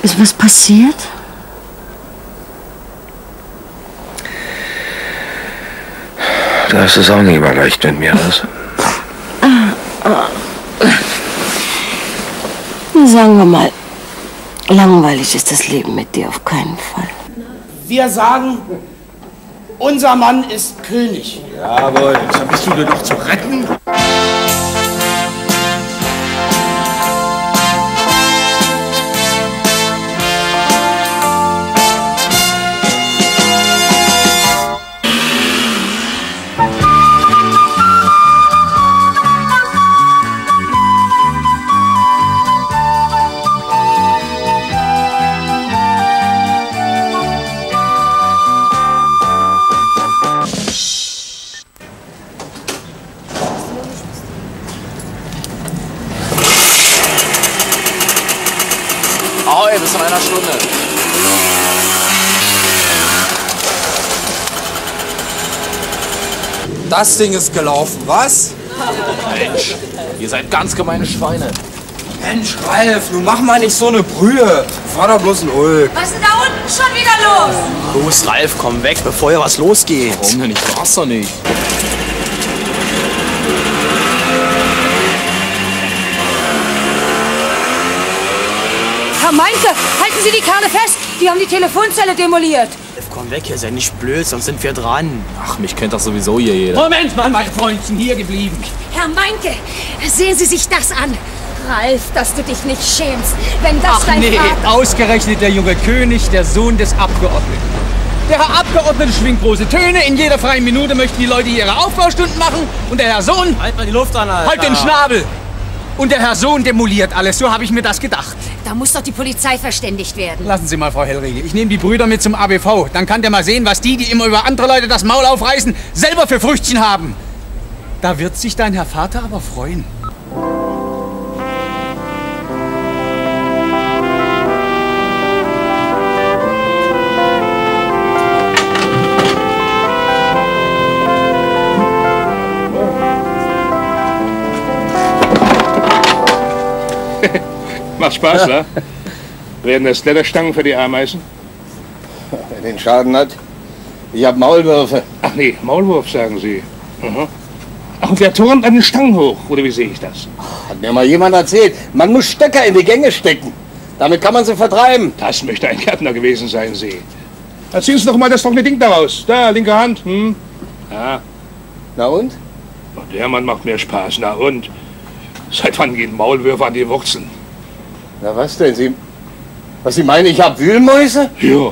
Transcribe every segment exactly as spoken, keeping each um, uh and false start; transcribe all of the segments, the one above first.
Ist was passiert? Da ist es auch nicht immer leicht mit mir, was? Sagen wir mal, langweilig ist das Leben mit dir auf keinen Fall. Wir sagen, unser Mann ist König. Jawohl, dann bist du denn noch zu retten? Ahoi, bis in einer Stunde. Das Ding ist gelaufen, was? Mensch, ihr seid ganz gemeine Schweine. Mensch, Ralf, nun mach mal nicht so eine Brühe. Fahr doch bloß ein Ulk. Was ist denn da unten schon wieder los? Los, Ralf, komm weg, bevor hier was losgeht. Warum denn? Ich war's doch nicht. Herr Meinke, halten Sie die Kerle fest! Die haben die Telefonzelle demoliert. Komm weg, ihr seid nicht blöd, sonst sind wir dran. Ach, mich kennt doch sowieso hier jeder. Moment mal, mein Freundchen, hier geblieben. Herr Meinke, sehen Sie sich das an. Ralf, dass du dich nicht schämst, wenn das Ach dein nee, Vater... ausgerechnet der junge König, der Sohn des Abgeordneten. Der Herr Abgeordnete schwingt große Töne, in jeder freien Minute möchten die Leute ihre Aufbaustunden machen und der Herr Sohn... Halt mal die Luft an, Alter. Halt den Schnabel! Und der Herr Sohn demoliert alles, so habe ich mir das gedacht. Da muss doch die Polizei verständigt werden. Lassen Sie mal, Frau Hellrege, ich nehme die Brüder mit zum A B V. Dann kann der mal sehen, was die, die immer über andere Leute das Maul aufreißen, selber für Früchtchen haben. Da wird sich dein Herr Vater aber freuen. Macht Spaß, ja. wa? Werden das Kletterstangen für die Ameisen? Wer den Schaden hat, ich hab Maulwürfe. Ach nee, Maulwurf, sagen Sie. Mhm. Ach, und der turnt an den Stangen hoch, oder wie sehe ich das? Hat mir mal jemand erzählt, man muss Stöcker in die Gänge stecken. Damit kann man sie vertreiben. Das möchte ein Gärtner gewesen sein, Sie. Da ziehen Sie doch mal das trockene Ding daraus. Da, linke Hand. Hm? Ja. Na und? Und der Mann macht mir Spaß. Na und? Seit wann gehen Maulwürfe an die Wurzeln? Na was denn? Sie, was Sie meinen, ich hab Wühlmäuse? Ja.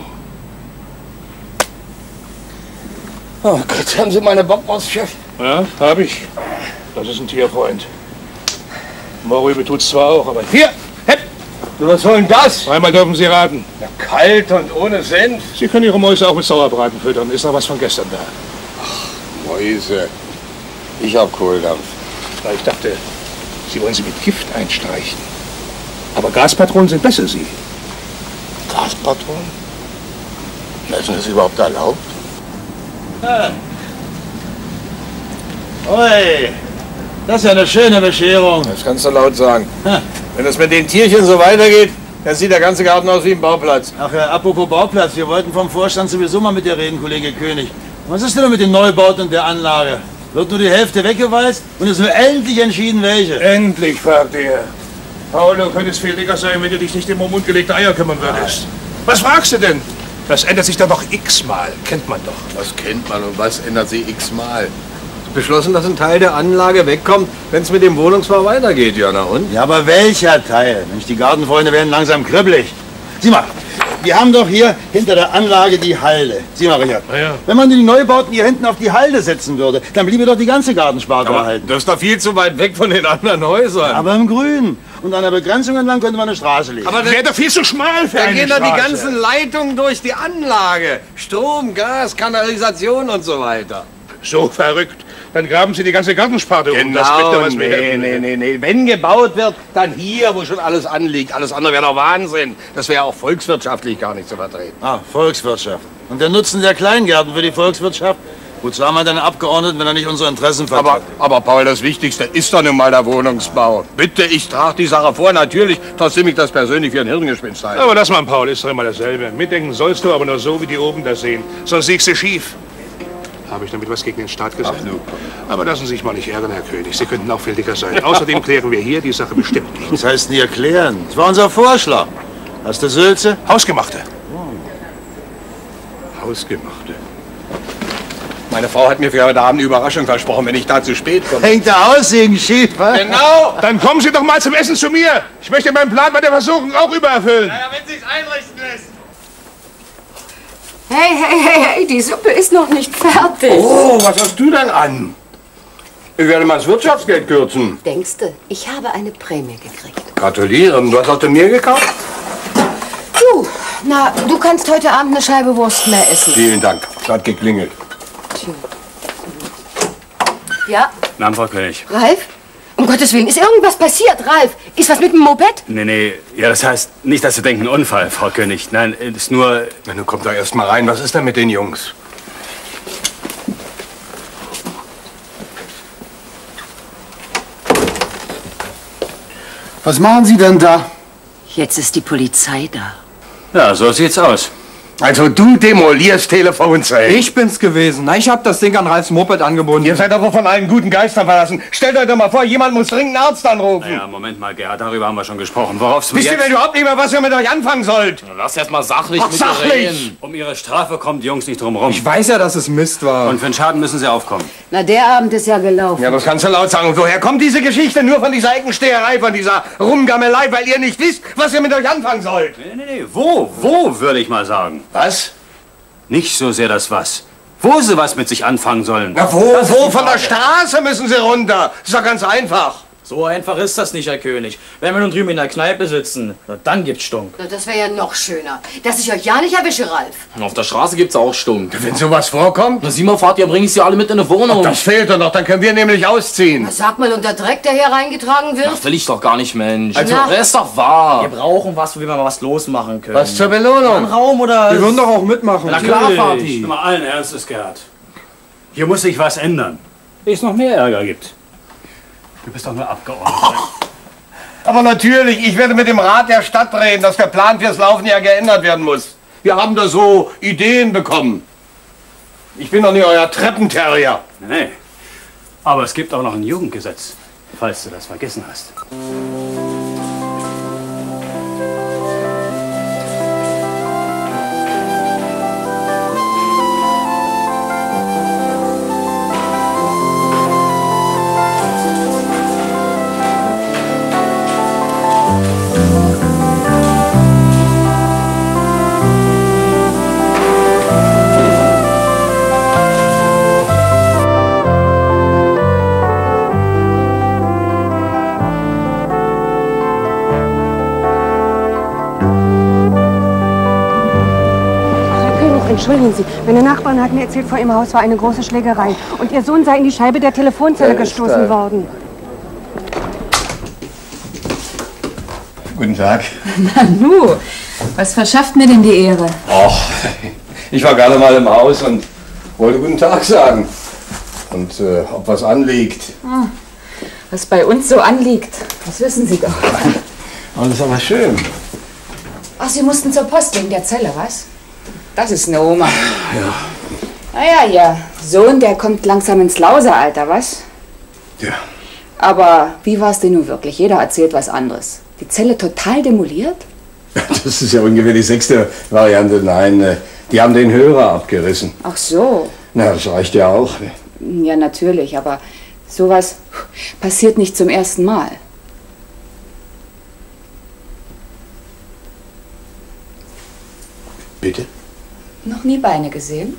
Oh Gott, haben Sie meine Bockwurst, Chef? Ja, hab ich. Das ist ein Tierfreund. Maulwürfe tut's zwar auch, aber hier, hepp! Du, was soll denn das? Einmal dürfen Sie raten. Na, kalt und ohne Senf. Sie können Ihre Mäuse auch mit Sauerbraten füttern. Ist noch was von gestern da? Ach, Mäuse. Ich hab Kohldampf. Na, ich dachte, Sie wollen sie mit Gift einstreichen. Aber Gaspatronen sind besser, Sie. Gaspatronen? Ist das überhaupt erlaubt? Ah. Ui, das ist ja eine schöne Bescherung. Das kannst du laut sagen. Ha. Wenn es mit den Tierchen so weitergeht, dann sieht der ganze Garten aus wie ein Bauplatz. Ach ja, apropos Bauplatz, wir wollten vom Vorstand sowieso mal mit dir reden, Kollege König. Was ist denn mit den Neubauten der Anlage? Wird nur die Hälfte weggewalzt und es wird endlich entschieden, welche. Endlich, fragt er. Paul, du könntest viel dicker sein, wenn du dich nicht um mundgelegte Eier kümmern würdest. Was fragst du denn? Das ändert sich doch noch x-mal. Kennt man doch. Was kennt man und was ändert sich x-mal? Beschlossen, dass ein Teil der Anlage wegkommt, wenn es mit dem Wohnungsbau weitergeht, ja, na und? Ja, aber welcher Teil? Mensch, die Gartenfreunde werden langsam kribbelig. Sieh mal, wir haben doch hier hinter der Anlage die Halde. Sieh mal, Richard. Ja, ja. Wenn man die Neubauten hier hinten auf die Halde setzen würde, dann bliebe doch die ganze Gartensparte erhalten. Das ist doch viel zu weit weg von den anderen Häusern. Aber im Grün. Und an der Begrenzung entlang könnte man eine Straße legen. Aber Das wäre doch viel zu schmal für da eine gehen doch die Straße. ganzen Leitungen durch die Anlage. Strom, Gas, Kanalisation und so weiter. So verrückt. Dann graben Sie die ganze Gartensparte um. Das kriegt doch was nee, mehr. nee, nee, nee. Wenn gebaut wird, dann hier, wo schon alles anliegt. Alles andere wäre doch Wahnsinn. Das wäre auch volkswirtschaftlich gar nicht zu vertreten. Ah, Volkswirtschaft. Und der Nutzen der Kleingärten für die Volkswirtschaft, Wozu haben wir denn einen Abgeordneten, wenn er nicht unsere Interessen vertritt? Aber, aber Paul, das Wichtigste ist doch nun mal der Wohnungsbau. Bitte, ich trage die Sache vor. Natürlich, trotzdem ich das persönlich wie ein Hirngespinst halte. Aber lass mal, Paul, ist doch immer dasselbe. Mitdenken sollst du, aber nur so, wie die oben das sehen. Sonst siegst du schief. Habe ich damit was gegen den Staat gesagt? Ach, nu. Aber lassen Sie sich mal nicht ärgern, Herr König. Sie könnten auch viel dicker sein. Außerdem klären wir hier die Sache bestimmt nicht. Das heißt nie erklären. Das war unser Vorschlag. Hast du Sülze? Hausgemachte. Hausgemachte. Meine Frau hat mir für heute Abend eine Überraschung versprochen, wenn ich da zu spät komme. Hängt der Aussehen schief, wa? Genau! Dann kommen Sie doch mal zum Essen zu mir. Ich möchte meinen Plan bei der Versuchung auch übererfüllen. Ja, wenn sich's einrichten lässt. Hey, hey, hey, hey, die Suppe ist noch nicht fertig. Oh, was hast du denn an? Ich werde mal das Wirtschaftsgeld kürzen. Denkst du, ich habe eine Prämie gekriegt? Gratulieren. Was hast du mir gekauft? Du, na, du kannst heute Abend eine Scheibe Wurst mehr essen. Vielen Dank. Es hat geklingelt. Ja? Namen, Frau König. Ralf? Um Gottes Willen, ist irgendwas passiert, Ralf? Ist was mit dem Moped? Nee, nee, ja, das heißt nicht, dass Sie denken, ein Unfall, Frau König. Nein, ist nur... Na, nun kommt da erst mal rein. Was ist denn mit den Jungs? Was machen Sie denn da? Jetzt ist die Polizei da. Ja, so sieht's aus. Also du demolierst Telefonzellen. Ich bin's gewesen. Na, ich hab das Ding an Ralfs Moped angebunden. Ihr seid aber von allen guten Geistern verlassen. Stellt euch doch mal vor, jemand muss dringend einen Arzt anrufen. Ja, Moment mal, Gerhard, darüber haben wir schon gesprochen. Worauf Wisst ihr denn überhaupt nicht mehr, was ihr mit euch anfangen sollt? Lass erst mal sachlich Ach, mit sachlich! reden. Um Ihre Strafe kommen die Jungs nicht drum rum. Ich weiß ja, dass es Mist war. Und für den Schaden müssen Sie aufkommen. Na, der Abend ist ja gelaufen. Ja, das kannst du laut sagen. Und woher kommt diese Geschichte? Nur von dieser Eckensteherei, von dieser Rumgammelei, weil ihr nicht wisst, was ihr mit euch anfangen sollt. Nee, nee, nee. Wo? Wo, würde ich mal sagen. Was? Nicht so sehr das Was. Wo Sie was mit sich anfangen sollen. Na, wo, wo? Von der Straße müssen sie runter. Das ist doch ganz einfach. So einfach ist das nicht, Herr König. Wenn wir nun drüben in der Kneipe sitzen, na, dann gibt's Stunk. Na, das wäre ja noch schöner. Dass ich euch ja nicht erwische, Ralf. Und auf der Straße gibt's auch Stunk. Wenn sowas vorkommt? Na, sieh mal, Vati, ja, bring ich sie alle mit in eine Wohnung. Das fehlt doch noch, dann können wir nämlich ausziehen. Na, sag mal, und der Dreck, der hier reingetragen wird? Das will ich doch gar nicht, Mensch. Also, das ist doch wahr. Wir brauchen was, wo wir mal was losmachen können. Was zur Belohnung? Ein Raum oder... Wir würden doch auch mitmachen. Na klar, Vati. Mal allen Ernstes, Gerhard. Hier muss sich was ändern. Ehe es noch mehr Ärger gibt. Du bist doch nur Abgeordneter. Aber natürlich, ich werde mit dem Rat der Stadt reden, dass der Plan fürs Laufen ja geändert werden muss. Wir haben da so Ideen bekommen. Ich bin doch nicht euer Treppenterrier. Nee. Aber es gibt auch noch ein Jugendgesetz, falls du das vergessen hast. Entschuldigen Sie, meine Nachbarn hatten erzählt, vor Ihrem Haus war eine große Schlägerei und Ihr Sohn sei in die Scheibe der Telefonzelle gestoßen worden. Guten Tag. Nanu, was verschafft mir denn die Ehre? Och, ich war gerade mal im Haus und wollte guten Tag sagen. Und äh, ob was anliegt. Ah, was bei uns so anliegt, das wissen Sie doch. Aber das ist aber schön. Ach, Sie mussten zur Post wegen der Zelle, was? Das ist eine Oma. Ja. Naja, Ihr Sohn, der kommt langsam ins Lauseralter, was? Ja. Aber wie war es denn nun wirklich? Jeder erzählt was anderes. Die Zelle total demoliert? Das ist ja ungefähr die sechste Variante. Nein, äh, die haben den Hörer abgerissen. Ach so. Na, das reicht ja auch. Ja, natürlich, aber sowas passiert nicht zum ersten Mal. Bitte? Noch nie Beine gesehen?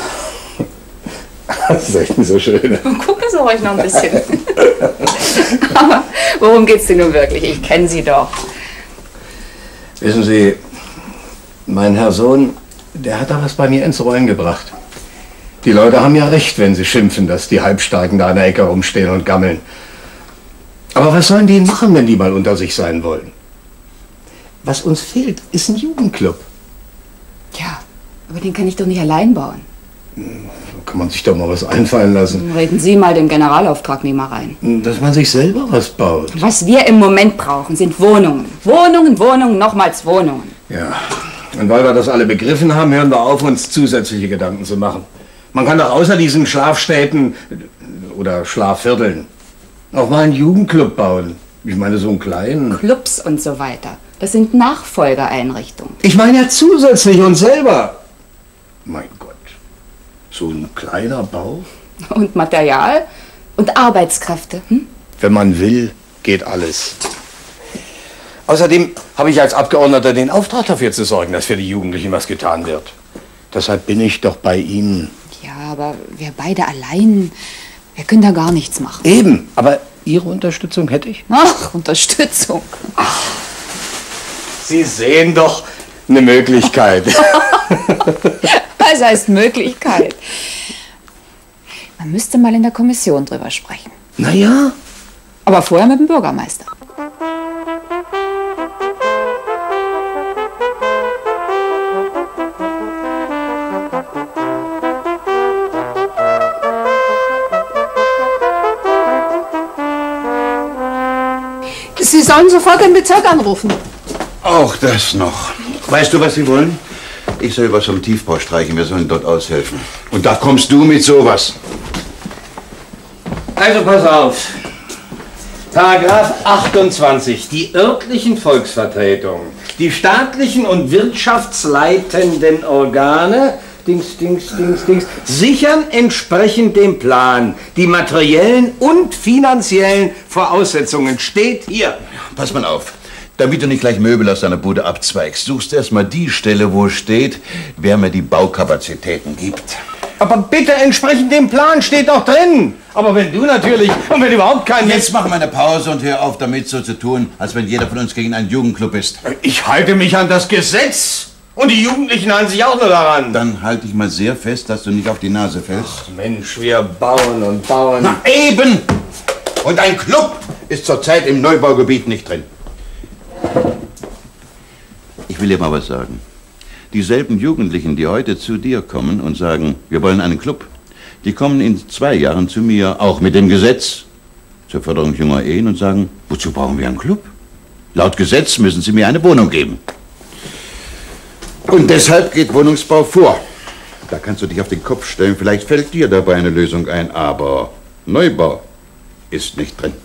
Das ist echt so schön. Gucken Sie ruhig noch ein bisschen. Aber worum geht's denn nun wirklich? Ich kenne Sie doch. Wissen Sie, mein Herr Sohn, der hat da was bei mir ins Rollen gebracht. Die Leute haben ja recht, wenn sie schimpfen, dass die Halbstarken da an der Ecke rumstehen und gammeln. Aber was sollen die machen, wenn die mal unter sich sein wollen? Was uns fehlt, ist ein Jugendclub. Ja, aber den kann ich doch nicht allein bauen. kann man sich doch mal was einfallen lassen. Reden Sie mal den Generalauftragnehmer rein. Dass man sich selber was baut. Was wir im Moment brauchen, sind Wohnungen. Wohnungen, Wohnungen, nochmals Wohnungen. Ja, und weil wir das alle begriffen haben, hören wir auf, uns zusätzliche Gedanken zu machen. Man kann doch außer diesen Schlafstädten oder Schlafvierteln auch mal einen Jugendclub bauen. Ich meine, so einen kleinen. Clubs und so weiter. Das sind Nachfolgeeinrichtungen. Ich meine ja zusätzlich uns selber. Mein Gott, so ein kleiner Bau? Und Material und Arbeitskräfte. Hm? Wenn man will, geht alles. Außerdem habe ich als Abgeordneter den Auftrag dafür zu sorgen, dass für die Jugendlichen was getan wird. Deshalb bin ich doch bei Ihnen. Ja, aber wir beide allein, wir können da gar nichts machen. Eben, aber Ihre Unterstützung hätte ich. Ach, Unterstützung. Ach, Sie sehen doch eine Möglichkeit. Was heißt Möglichkeit? Man müsste mal in der Kommission drüber sprechen. Na ja. Aber vorher mit dem Bürgermeister. Sie sollen sofort den Bezirk anrufen. Auch das noch. Weißt du, was Sie wollen? Ich soll was vom Tiefbau streichen. Wir sollen dort aushelfen. Und da kommst du mit sowas. Also pass auf. Paragraph achtundzwanzig. Die örtlichen Volksvertretungen, die staatlichen und wirtschaftsleitenden Organe, Dings, Dings, Dings, Dings, sichern entsprechend dem Plan die materiellen und finanziellen Voraussetzungen. Steht hier. Pass mal auf. Damit du nicht gleich Möbel aus deiner Bude abzweigst, suchst erst mal die Stelle, wo steht, wer mir die Baukapazitäten gibt. Aber bitte entsprechend dem Plan steht doch drin. Aber wenn du natürlich, und wenn überhaupt kein... Jetzt mach mal eine Pause und hör auf, damit so zu tun, als wenn jeder von uns gegen einen Jugendclub ist. Ich halte mich an das Gesetz. Und die Jugendlichen halten sich auch nur daran. Dann halte ich mal sehr fest, dass du nicht auf die Nase fällst. Ach Mensch, wir bauen und bauen. Na eben! Und ein Club ist zurzeit im Neubaugebiet nicht drin. Ich will dir mal was sagen. Dieselben Jugendlichen, die heute zu dir kommen und sagen, wir wollen einen Club, die kommen in zwei Jahren zu mir, auch mit dem Gesetz zur Förderung junger Ehen und sagen, wozu brauchen wir einen Club? Laut Gesetz müssen sie mir eine Wohnung geben. Und deshalb geht Wohnungsbau vor. Da kannst du dich auf den Kopf stellen, vielleicht fällt dir dabei eine Lösung ein, aber Neubau ist nicht drin.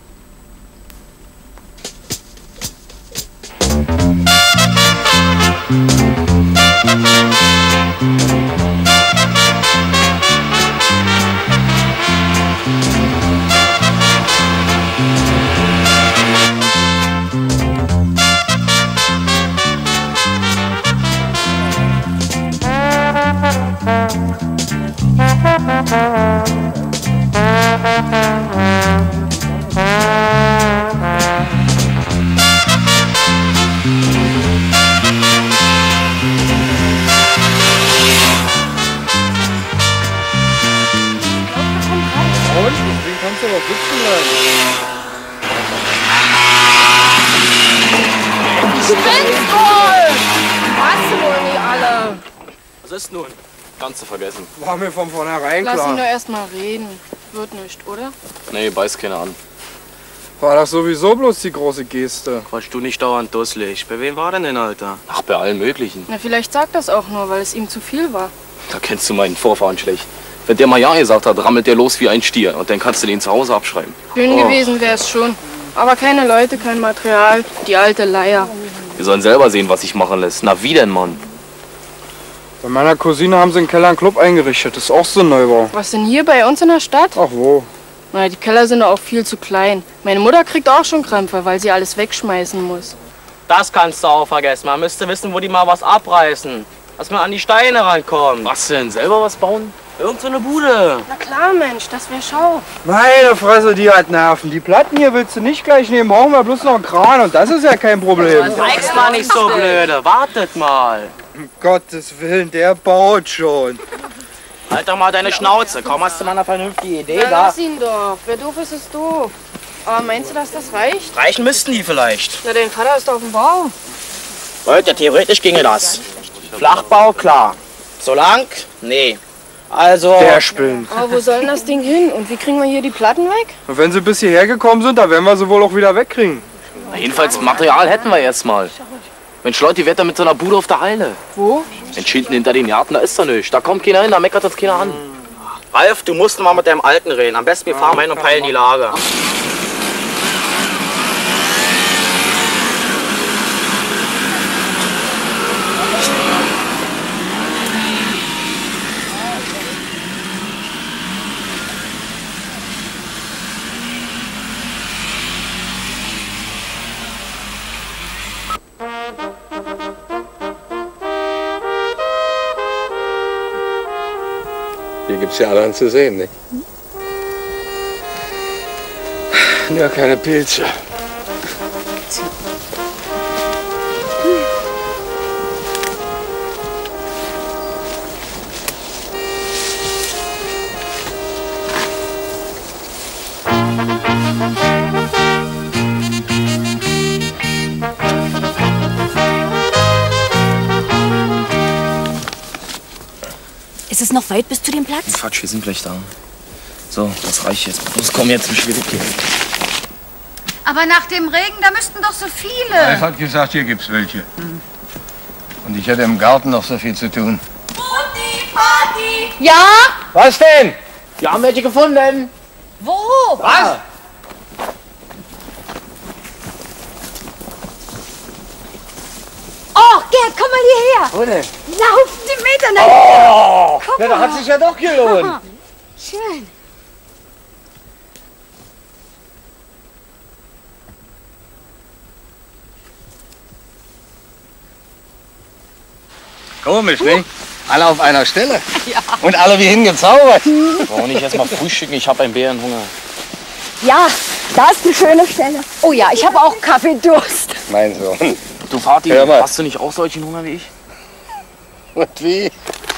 Nun, kannst du vergessen. War mir von vornherein klar. Lass ihn doch erst mal reden. Wird nicht, oder? Nee, beiß keiner an. War doch sowieso bloß die große Geste. Quatsch du nicht dauernd dusselig. Bei wem war denn denn, Alter? Ach, bei allen möglichen. Na, vielleicht sagt das auch nur, weil es ihm zu viel war. Da kennst du meinen Vorfahren schlecht. Wenn der mal Ja gesagt hat, rammelt der los wie ein Stier. Und dann kannst du den zu Hause abschreiben. Schön oh. gewesen wäre es schon. Aber keine Leute, kein Material. Die alte Leier. Wir sollen selber sehen, was sich machen lässt. Na, wie denn, Mann? Bei meiner Cousine haben sie einen Keller einen Club eingerichtet. Das ist auch so ein Neubau. Was denn hier bei uns in der Stadt? Ach wo? Na, die Keller sind doch auch viel zu klein. Meine Mutter kriegt auch schon Krämpfe, weil sie alles wegschmeißen muss. Das kannst du auch vergessen. Man müsste wissen, wo die mal was abreißen. Dass man an die Steine rankommt. Was denn? Selber was bauen? Irgend so eine Bude. Na klar, Mensch, das wäre schau. Meine Fresse, die hat Nerven. Die Platten hier willst du nicht gleich nehmen. Brauchen wir bloß noch einen Kran und das ist ja kein Problem. Zeig's mal nicht so blöde. Wartet mal. Um Gottes Willen, der baut schon. Halt doch mal deine Schnauze. Komm, hast du mal eine vernünftige Idee Na, da? lass ihn doch. Wer doof ist, ist doof. Aber meinst du, dass das reicht? Reichen müssten die vielleicht. Na, dein Vater ist auf dem Bau. Heute, theoretisch ginge das. Flachbau, klar. So lang? Nee. Also... Der spinnt. Aber wo soll denn das Ding hin? Und wie kriegen wir hier die Platten weg? Und wenn sie bis hierher gekommen sind, dann werden wir sie wohl auch wieder wegkriegen. Na, jedenfalls Material hätten wir jetzt mal. Mensch, Leute, die wetter mit so einer Bude auf der Halde. Wo? Mensch, hinten hinter den Garten, da ist doch nichts. Da kommt keiner hin, da meckert uns keiner an. Ralf, du musst mal mit deinem Alten reden. Am besten wir fahren mal hin und peilen die Lage. Hier gibt's ja allerhand zu sehen, nicht? Nur keine Pilze. Ist es noch weit bis zu dem Platz? Quatsch, wir sind gleich da. So, das reicht jetzt. Los, komm jetzt, mich wieder gehen. Aber nach dem Regen, da müssten doch so viele. Er hat gesagt, hier gibt's welche. Und ich hätte im Garten noch so viel zu tun. Mutti, Vati! Ja? Was denn? Wir haben welche gefunden. Wo? Was? Oh, Gerd, komm mal hierher. Wo denn? Lauf die Meter nach Oh, Guck na, da hat mal. sich ja doch gelohnt. Schön. Komisch, nicht? Alle auf einer Stelle. Ja. Und alle wie hingezaubert. Warum nicht erst mal frühstücken? Ich hab einen Bärenhunger. Ja, da ist eine schöne Stelle. Oh ja, ich habe auch Kaffeedurst. Mein Sohn. Du Vati, Hör mal. hast du nicht auch solchen Hunger wie ich? Und wie?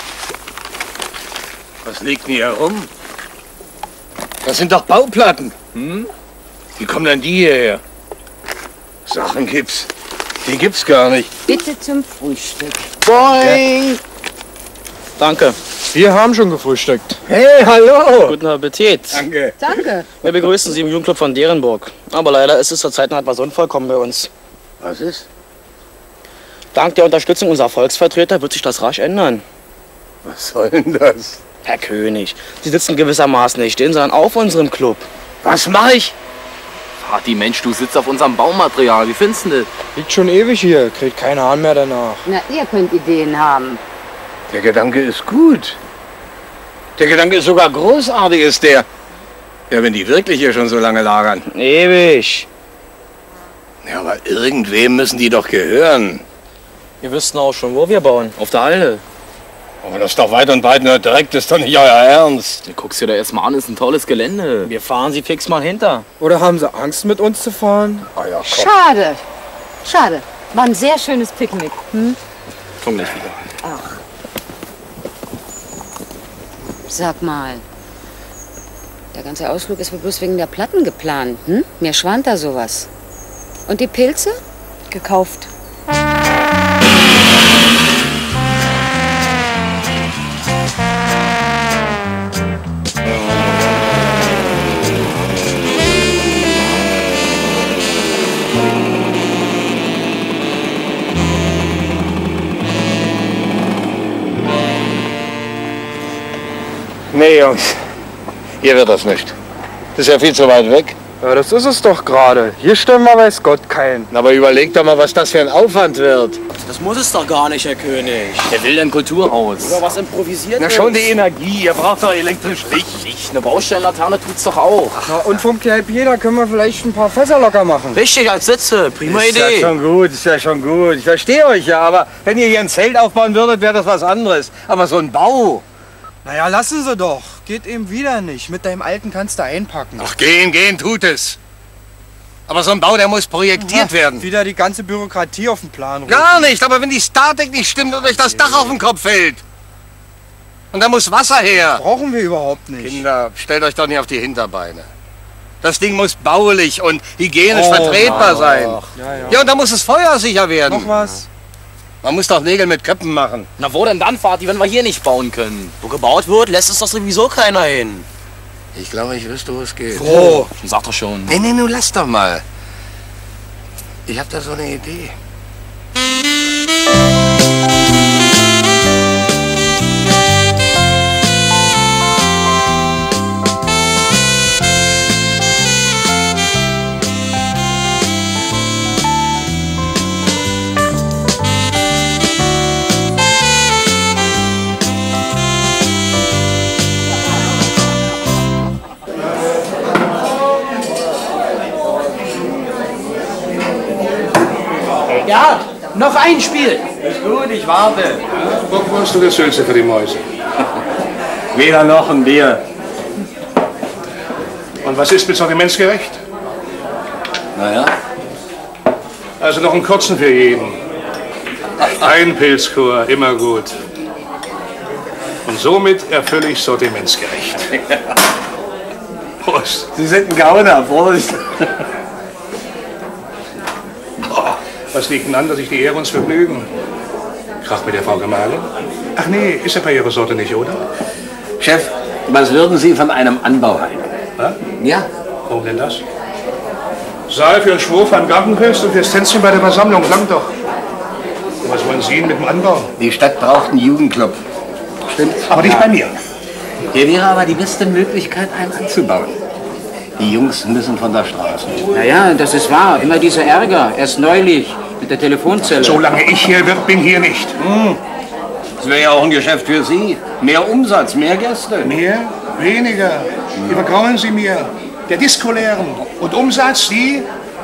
Was liegt denn hier rum? Das sind doch Bauplatten. Hm? Wie kommen denn die hierher? Sachen gibt's. Die gibt's gar nicht. Bitte zum Frühstück. Boing! Danke. Wir haben schon gefrühstückt. Hey, hallo! Guten Appetit. Danke. Danke. Wir begrüßen Sie im Jugendclub von Derenburg. Aber leider ist es zurzeit noch etwas unvollkommen bei uns. Was ist? Dank der Unterstützung unserer Volksvertreter wird sich das rasch ändern. Was soll denn das? Herr König, Sie sitzen gewissermaßen nicht still, sondern auf unserem Club. Was mach ich? Vati, Mensch, du sitzt auf unserem Baumaterial. Wie findest du das? Liegt schon ewig hier, kriegt keinen Hahn mehr danach. Na, ihr könnt Ideen haben. Der Gedanke ist gut. Der Gedanke ist sogar großartig, ist der. Ja, wenn die wirklich hier schon so lange lagern. Ewig. Ja, aber irgendwem müssen die doch gehören. Wir wüssten auch schon, wo wir bauen. Auf der Halde. Aber das ist doch weit und breit nur direkt, das ist doch nicht euer Ernst. Du guckst dir da erst mal an, ist ein tolles Gelände. Wir fahren Sie fix mal hinter. Oder haben sie Angst, mit uns zu fahren? Ah ja, komm. Schade. Schade. War ein sehr schönes Picknick. Hm? Komm gleich wieder. Ach. Sag mal. Der ganze Ausflug ist wohl bloß wegen der Platten geplant, hm? Mir schwant da sowas. Und die Pilze? Gekauft. Nee, Jungs. Hier wird das nicht. Das ist ja viel zu weit weg. Ja, das ist es doch gerade. Hier stimmen wir weiß Gott keinen. Aber überleg doch mal, was das für ein Aufwand wird. Das muss es doch gar nicht, Herr König. Der will ein Kulturhaus. Oder was improvisiert Na ist. schon die Energie, ihr braucht doch elektrisch Licht. Licht, eine Baustellenlaterne tut's doch auch. Na, und vom Kneipier, da können wir vielleicht ein paar Fässer locker machen. Richtig, als Sitze. Prima ist Idee. ja schon gut, ist ja schon gut. Ich verstehe euch ja, aber wenn ihr hier ein Zelt aufbauen würdet, wäre das was anderes. Aber so ein Bau. Naja, lassen Sie doch. Geht eben wieder nicht. Mit deinem Alten kannst du einpacken. Ach, gehen, gehen tut es. Aber so ein Bau, der muss projektiert werden. Wieder die ganze Bürokratie auf den Plan rufen. Gar nicht, aber wenn die Statik nicht stimmt und euch das Dach auf den Kopf fällt. Und da muss Wasser her. Brauchen wir überhaupt nicht. Kinder, stellt euch doch nicht auf die Hinterbeine. Das Ding muss baulich und hygienisch Oh, vertretbar sein. ach, ja, ja. Ja, und da muss es feuersicher werden. Noch was? Man muss doch Nägel mit Köpfen machen. Na wo denn dann, Vati, wenn wir hier nicht bauen können? Wo gebaut wird, lässt es doch sowieso keiner hin. Ich glaube, ich wüsste, wo es geht. Wo? Sag doch schon. Nee, nee, nun lass doch mal. Ich hab da so eine Idee. Ja, noch ein Spiel. Ist gut, ich warte. Bockwurst oder Sülze für die Mäuse? Weder noch ein Bier. Und was ist mit sortimentsgerecht? Naja. Also noch einen kurzen für jeden. Ein Pilzchor, immer gut. Und somit erfülle ich sortimentsgerecht. Prost. Sie sind ein Gauner, Prost. Was liegt denn an, dass ich die Ehre uns vergnügen? Krach mit der Frau Gemahlin? Ach nee, ist ja bei Ihrer Sorte nicht, oder? Chef, was würden Sie von einem Anbau halten? Ha? Ja. Warum denn das? Saal für ein Schwurf am Gartenfest und fürs Tänzchen bei der Versammlung, lang doch. Und was wollen Sie mit dem Anbau? Die Stadt braucht einen Jugendclub. Stimmt. Aber nicht bei mir. Hier wäre aber die beste Möglichkeit, einen anzubauen. Die Jungs müssen von der Straße. Naja, das ist wahr. Immer dieser Ärger. Erst neulich mit der Telefonzelle. Solange ich hier wird, bin hier nicht. Hm. Das wäre ja auch ein Geschäft für Sie. Mehr Umsatz, mehr Gäste. Mehr? Weniger. Übergrauen Sie mir. Der Disco leeren. Und Umsatz, die?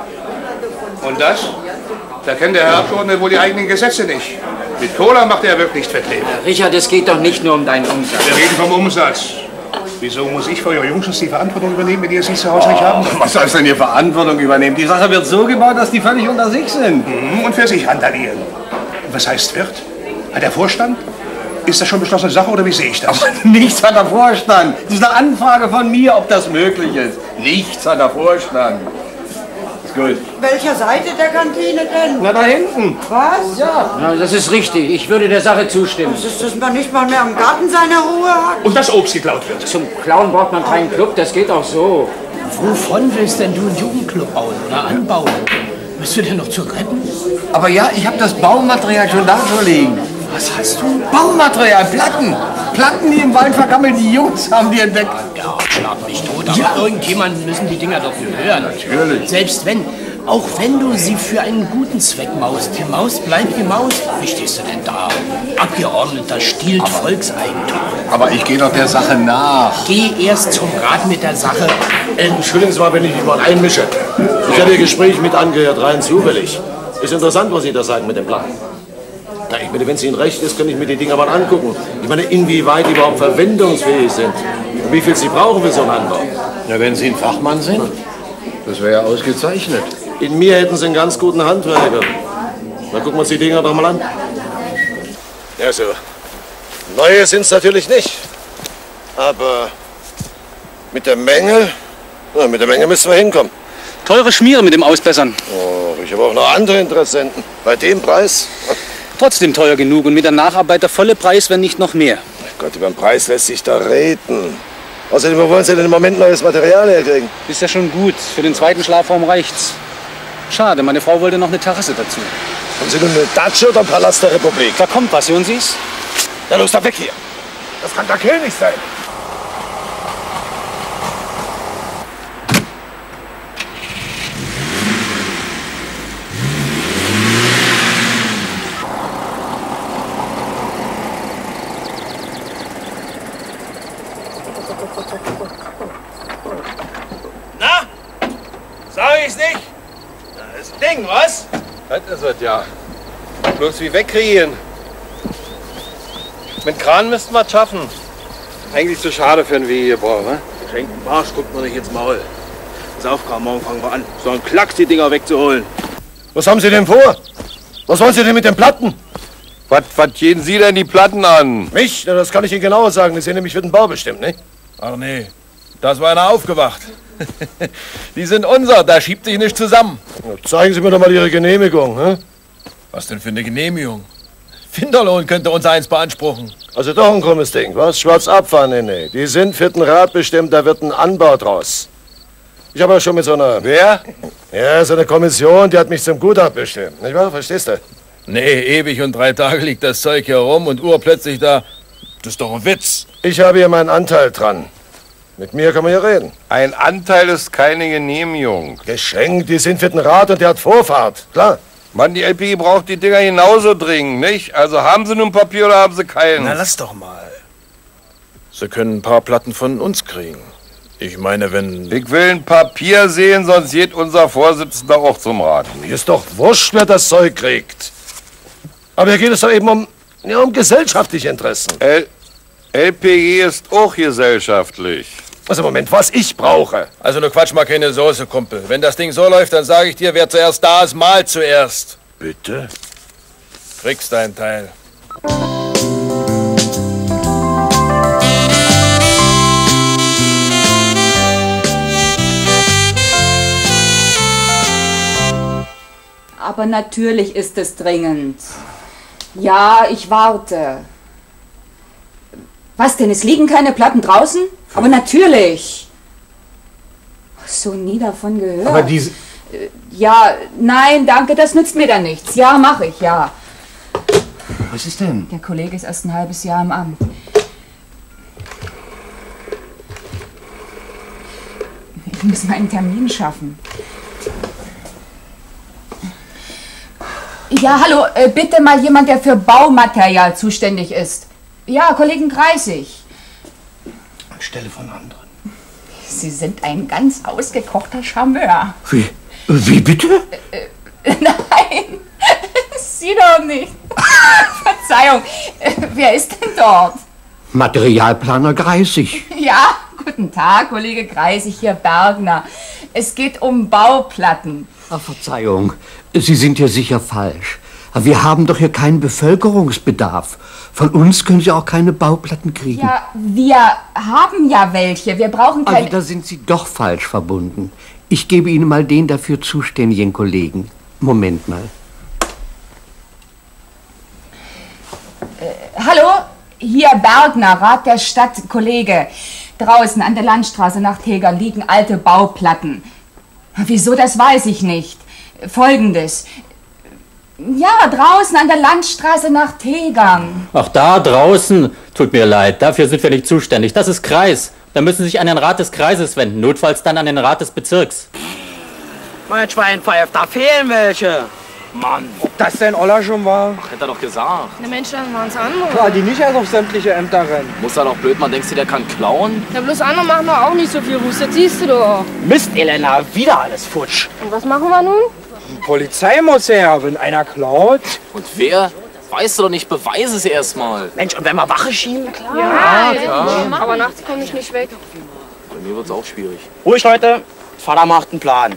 Und das? Da kennt der Herr Abgeordnete wohl die eigenen Gesetze nicht. Mit Cola macht er wirklich Fettleben. Richard, es geht doch nicht nur um deinen Umsatz. Wir reden vom Umsatz. Wieso muss ich für euer Jungschutz die Verantwortung übernehmen, wenn ihr sie zu Hause nicht haben? Was sollst du denn hier Verantwortung übernehmen? Die Sache wird so gebaut, dass die völlig unter sich sind. Mhm, und für sich randalieren. Und was heißt wird? Hat der Vorstand? Ist das schon beschlossene Sache oder wie sehe ich das? Aber nichts hat der Vorstand. Das ist eine Anfrage von mir, ob das möglich ist. Nichts hat der Vorstand. Ist gut. Welcher Seite der Kantine denn? Na, da hinten. Was? Ja. Ja, das ist richtig. Ich würde der Sache zustimmen. Das ist, dass man nicht mal mehr im Garten seine Ruhe hat. Und das Obst geklaut wird. Zum Klauen braucht man keinen Club, das geht auch so. Wovon willst denn du einen Jugendclub bauen oder anbauen? Bist du denn noch zu retten? Aber ja, ich habe das Baumaterial schon da liegen. Was hast du? Baumaterial, Platten. Platten, die im Wald vergammeln. Die Jungs haben die entdeckt. Ja, schlag mich tot. Aber ja. Irgendjemand müssen die Dinger doch hören. Natürlich. Selbst wenn, auch wenn du sie für einen guten Zweck maust. Die Maus bleibt die Maus. Wie stehst du denn da? Abgeordneter stiehlt aber Volkseigentum. Aber ich gehe doch der Sache nach. Geh erst zum Rat mit der Sache. Entschuldigen Sie mal, wenn ich mich mal einmische. Ich hatte Ihr Gespräch mit angehört, rein zufällig. Ist interessant, was Sie da sagen mit dem Plan. Na, ich meine, wenn es Ihnen recht ist, kann ich mir die Dinger mal angucken. Ich meine, inwieweit die überhaupt verwendungsfähig sind. Und wie viel Sie brauchen für so einen Anbau. Ja, wenn Sie ein Fachmann sind, das wäre ja ausgezeichnet. In mir hätten Sie einen ganz guten Handwerker. Na, gucken wir uns die Dinger doch mal an. Ja, so. Neue sind es natürlich nicht. Aber mit der Menge, na, mit der Menge müssen wir hinkommen. Teure Schmiere mit dem Ausbessern. Oh, ich habe auch noch andere Interessenten. Bei dem Preis? Trotzdem teuer genug und mit der Nacharbeit der volle Preis, wenn nicht noch mehr. Gott, über den Preis lässt sich da reden. Außerdem, wo wollen Sie denn im Moment neues Material herkriegen? Ist ja schon gut. Für den zweiten Schlafraum reicht's. Schade, meine Frau wollte noch eine Terrasse dazu. Haben Sie nun eine Datsche oder Palast der Republik? Da kommt was, hören Sie's? Ja, los, da weg hier. Das kann der König sein. Na? Sag ich's nicht? Das ist ein Ding, was? Das ist es ja. Bloß wie wegkriegen. Mit Kran müssten wir es schaffen. Eigentlich zu schade für einen Wiegebau, ne? Schenken Marsch, guckt man nicht ins Maul. Pass auf, Karl, morgen fangen wir an. So einen Klacks die Dinger wegzuholen. Was haben Sie denn vor? Was wollen Sie denn mit den Platten? Was, was gehen Sie denn die Platten an? Mich? Na, das kann ich Ihnen genauer sagen. Das sind nämlich für den Bau bestimmt, ne? Ach nee, da ist einer aufgewacht. Die sind unser, da schiebt sich nicht zusammen. Na, zeigen Sie mir doch mal Ihre Genehmigung, ne? Was denn für eine Genehmigung? Finderlohn könnte uns eins beanspruchen. Also doch ein krummes Ding, was? Schwarz abfahren, nee, nee. Die sind für den Rat bestimmt, da wird ein Anbau draus. Ich habe ja schon mit so einer... Wer? Ja, so eine Kommission, die hat mich zum Gutachten bestimmt. Nicht wahr? Verstehst du? Nee, ewig und drei Tage liegt das Zeug hier rum und urplötzlich da... Das ist doch ein Witz. Ich habe hier meinen Anteil dran. Mit mir kann man hier reden. Ein Anteil ist keine Genehmigung. Geschenkt, die sind für den Rat und der hat Vorfahrt. Klar. Mann, die L P G braucht die Dinger genauso dringend, nicht? Also haben sie nun Papier oder haben sie keinen? Na, lass doch mal. Sie können ein paar Platten von uns kriegen. Ich meine, wenn... Ich will ein Papier sehen, sonst geht unser Vorsitzender auch zum Rat. Mir ist doch wurscht, wer das Zeug kriegt. Aber hier geht es doch eben um, ja, um gesellschaftliche Interessen. L P G ist auch gesellschaftlich. Also Moment, was ich brauche. Also nur quatsch mal keine Soße, Kumpel. Wenn das Ding so läuft, dann sage ich dir, wer zuerst da ist, mal zuerst. Bitte? Kriegst deinen Teil. Aber natürlich ist es dringend. Ja, ich warte. Was denn? Es liegen keine Platten draußen? Aber natürlich. So nie davon gehört. Aber diese... Ja, nein, danke, das nützt mir dann nichts. Ja, mache ich, ja. Was ist denn? Der Kollege ist erst ein halbes Jahr im Amt. Ich muss meinen Termin schaffen. Ja, hallo, äh, bitte mal jemand, der für Baumaterial zuständig ist. Ja, Kollegen Kreisig. Anstelle von anderen. Sie sind ein ganz ausgekochter Charmeur. Wie? Wie bitte? Äh, äh, nein, Sie doch nicht. Verzeihung, äh, wer ist denn dort? Materialplaner Kreisig. Ja, guten Tag, Kollege Kreisig, hier Bergner. Es geht um Bauplatten. Ach, Verzeihung, Sie sind hier sicher falsch. Aber wir haben doch hier keinen Bevölkerungsbedarf. Von uns können Sie auch keine Bauplatten kriegen. Ja, wir haben ja welche. Wir brauchen keine... Also da sind Sie doch falsch verbunden. Ich gebe Ihnen mal den dafür zuständigen Kollegen. Moment mal. Äh, hallo, hier Bergner, Rat der Stadt, Kollege. Draußen an der Landstraße nach Tegern liegen alte Bauplatten. Wieso, das weiß ich nicht. Folgendes. Ja, draußen an der Landstraße nach Tegern. Ach, da draußen? Tut mir leid, dafür sind wir nicht zuständig. Das ist Kreis. Da müssen Sie sich an den Rat des Kreises wenden, notfalls dann an den Rat des Bezirks. Mein Schwein pfeift, da fehlen welche. Mann. Ob das denn Olla schon war? Ach, hätte er doch gesagt. Na Mensch, dann waren es andere. Klar, die nicht erst auf sämtliche Ämter rennen. Muss er doch blöd, man denkst du, der kann klauen? Ja, bloß andere machen doch auch nicht so viel Ruß, das siehst du doch. Mist, Elena, wieder alles futsch. Und was machen wir nun? Die Polizei muss her, wenn einer klaut. Und wer? Weißt du doch nicht, beweise es erstmal. Mensch, und wenn wir Wache schieben? Klar. Ja, klar. Aber nachts komme ich nicht weg. Bei mir wird's auch schwierig. Ruhig, Leute. Vater macht einen Plan.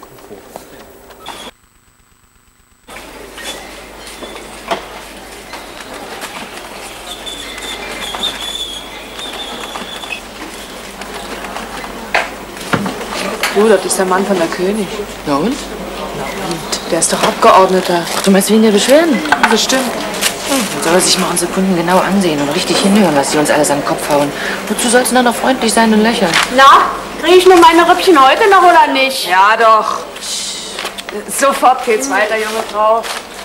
Du, das ist der Mann von der König. Ja und? Der ist doch Abgeordneter. Ach, du meinst wegen der Beschwerden? Bestimmt. Dann soll er sich mal unsere Kunden genau ansehen und richtig hinhören, was sie uns alles an den Kopf hauen. Wozu sollst du dann noch freundlich sein und lächeln? Na, kriege ich nur meine Rüppchen heute noch oder nicht? Ja, doch. Sofort geht's weiter, junge Frau.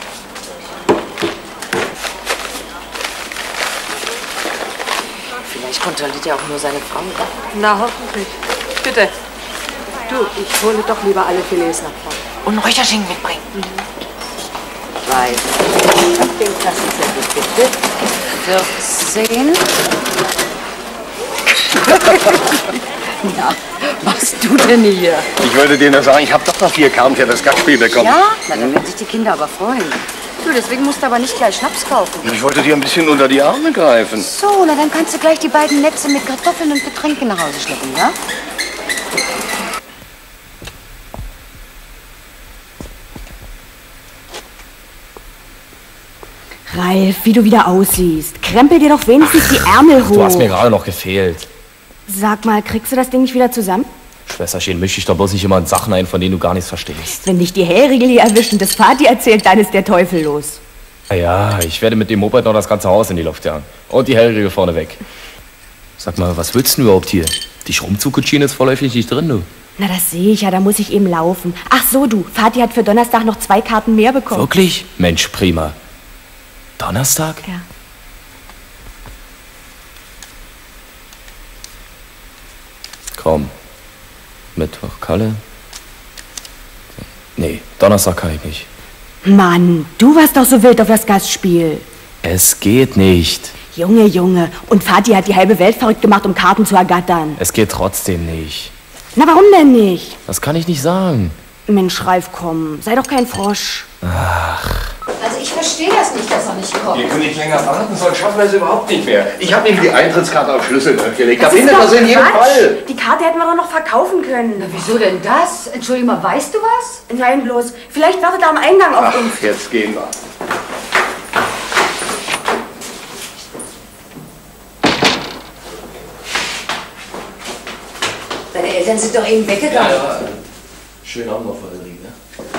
Vielleicht kontrolliert er auch nur seine Frau. Na, hoffentlich. Bitte. Du, ich hole doch lieber alle Filets nach vorne. Und einen Räucherschinken mitbringen. Mhm. Weiß. Den Kassenzettel bitte. vierzehn. Na, was du denn hier? Ich wollte dir nur sagen, ich habe doch noch vier Karten für das Gastspiel bekommen. Ja? Na, dann werden sich die Kinder aber freuen. Du, deswegen musst du aber nicht gleich Schnaps kaufen. Ich wollte dir ein bisschen unter die Arme greifen. So, na dann kannst du gleich die beiden Netze mit Kartoffeln und Getränken nach Hause schleppen, ja? Ralf, wie du wieder aussiehst. Krempel dir doch wenigstens die Ärmel hoch. Du hast mir gerade noch gefehlt. Sag mal, kriegst du das Ding nicht wieder zusammen? Schwesterchen, misch dich doch bloß nicht immer in Sachen ein, von denen du gar nichts verstehst. Wenn dich die Hellriegel hier erwischt und das Vati erzählt, dann ist der Teufel los. Ja, ich werde mit dem Moped noch das ganze Haus in die Luft jagen. Und die Hellriegel vorne weg. Sag mal, was willst du denn überhaupt hier? Die Schrumzugkutschiene ist vorläufig nicht drin, du. Na, das sehe ich ja, da muss ich eben laufen. Ach so, du, Vati hat für Donnerstag noch zwei Karten mehr bekommen. Wirklich? Mensch, prima. Donnerstag? Ja. Komm. Mittwoch Kalle. Nee, Donnerstag kann ich nicht. Mann, du warst doch so wild auf das Gastspiel. Es geht nicht. Junge, Junge, und Vati hat die halbe Welt verrückt gemacht, um Karten zu ergattern. Es geht trotzdem nicht. Na, warum denn nicht? Das kann ich nicht sagen. Mensch, Ralf, komm, sei doch kein Frosch. Ach. Also ich verstehe das nicht, dass er nicht kommt. Wir können nicht länger warten, sonst schaffen wir es überhaupt nicht mehr. Ich habe ihm die Eintrittskarte auf Schlüssel gelegt. Da Das ist findet doch er sie in jedem Quatsch. Fall. Die Karte hätten wir doch noch verkaufen können. Na, wieso denn das? Entschuldigung mal, weißt du was? Nein, bloß. Vielleicht wartet er am Eingang auf Ach, uns. jetzt gehen wir. Deine Eltern sind doch eben weggegangen. Ja, ja. Schönen Abend noch, Valerie, ne?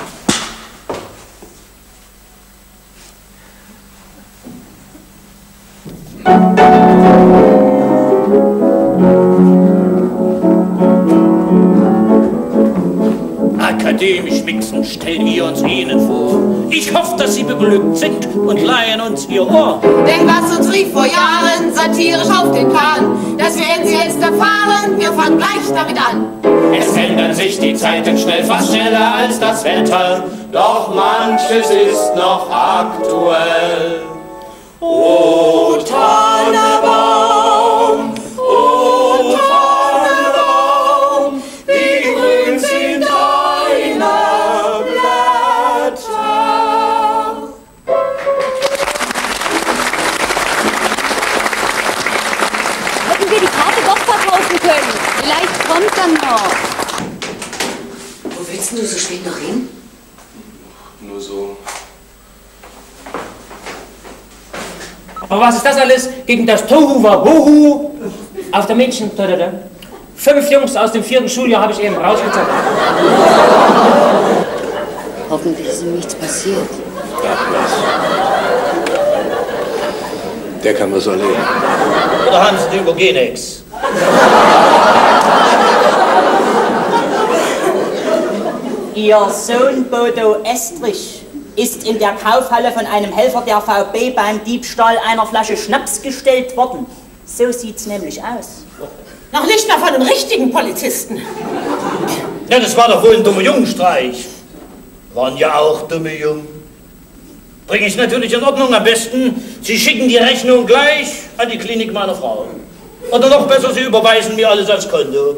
Akademisch mixen stellen wir uns Ihnen vor. Ich hoffe, dass Sie beglückt sind und leihen uns Ihr Ohr. Denn was uns rief vor Jahren satirisch auf den Kahn, das werden Sie jetzt erfahren, wir fangen gleich damit an. Es ändern sich die Zeiten schnell, fast schneller als das Wetter. Doch manches ist noch aktuell. O Tannenbaum, o Tannenbaum, wie grün sind deine Blätter. Hätten wir die Karte doch verkaufen können. Vielleicht kommt er noch. Wo willst du so spät noch hin? Nur so. Aber was ist das alles gegen das Tohu Wabohu auf der Mädchentoilette? Fünf Jungs aus dem vierten Schuljahr habe ich eben rausgezogen. Hoffentlich ist ihm nichts passiert. Der kann was erleben. Oder haben Sie den Übergenex? Ihr Sohn Bodo Estrich ist in der Kaufhalle von einem Helfer der V B beim Diebstahl einer Flasche Schnaps gestellt worden. So sieht's nämlich aus. Noch nicht mal von einem richtigen Polizisten. Ja, das war doch wohl ein dummer Jungenstreich. Waren ja auch dumme Jungen. Bringe ich natürlich in Ordnung. Am besten, Sie schicken die Rechnung gleich an die Klinik meiner Frau. Oder noch besser, Sie überweisen mir alles als Konto.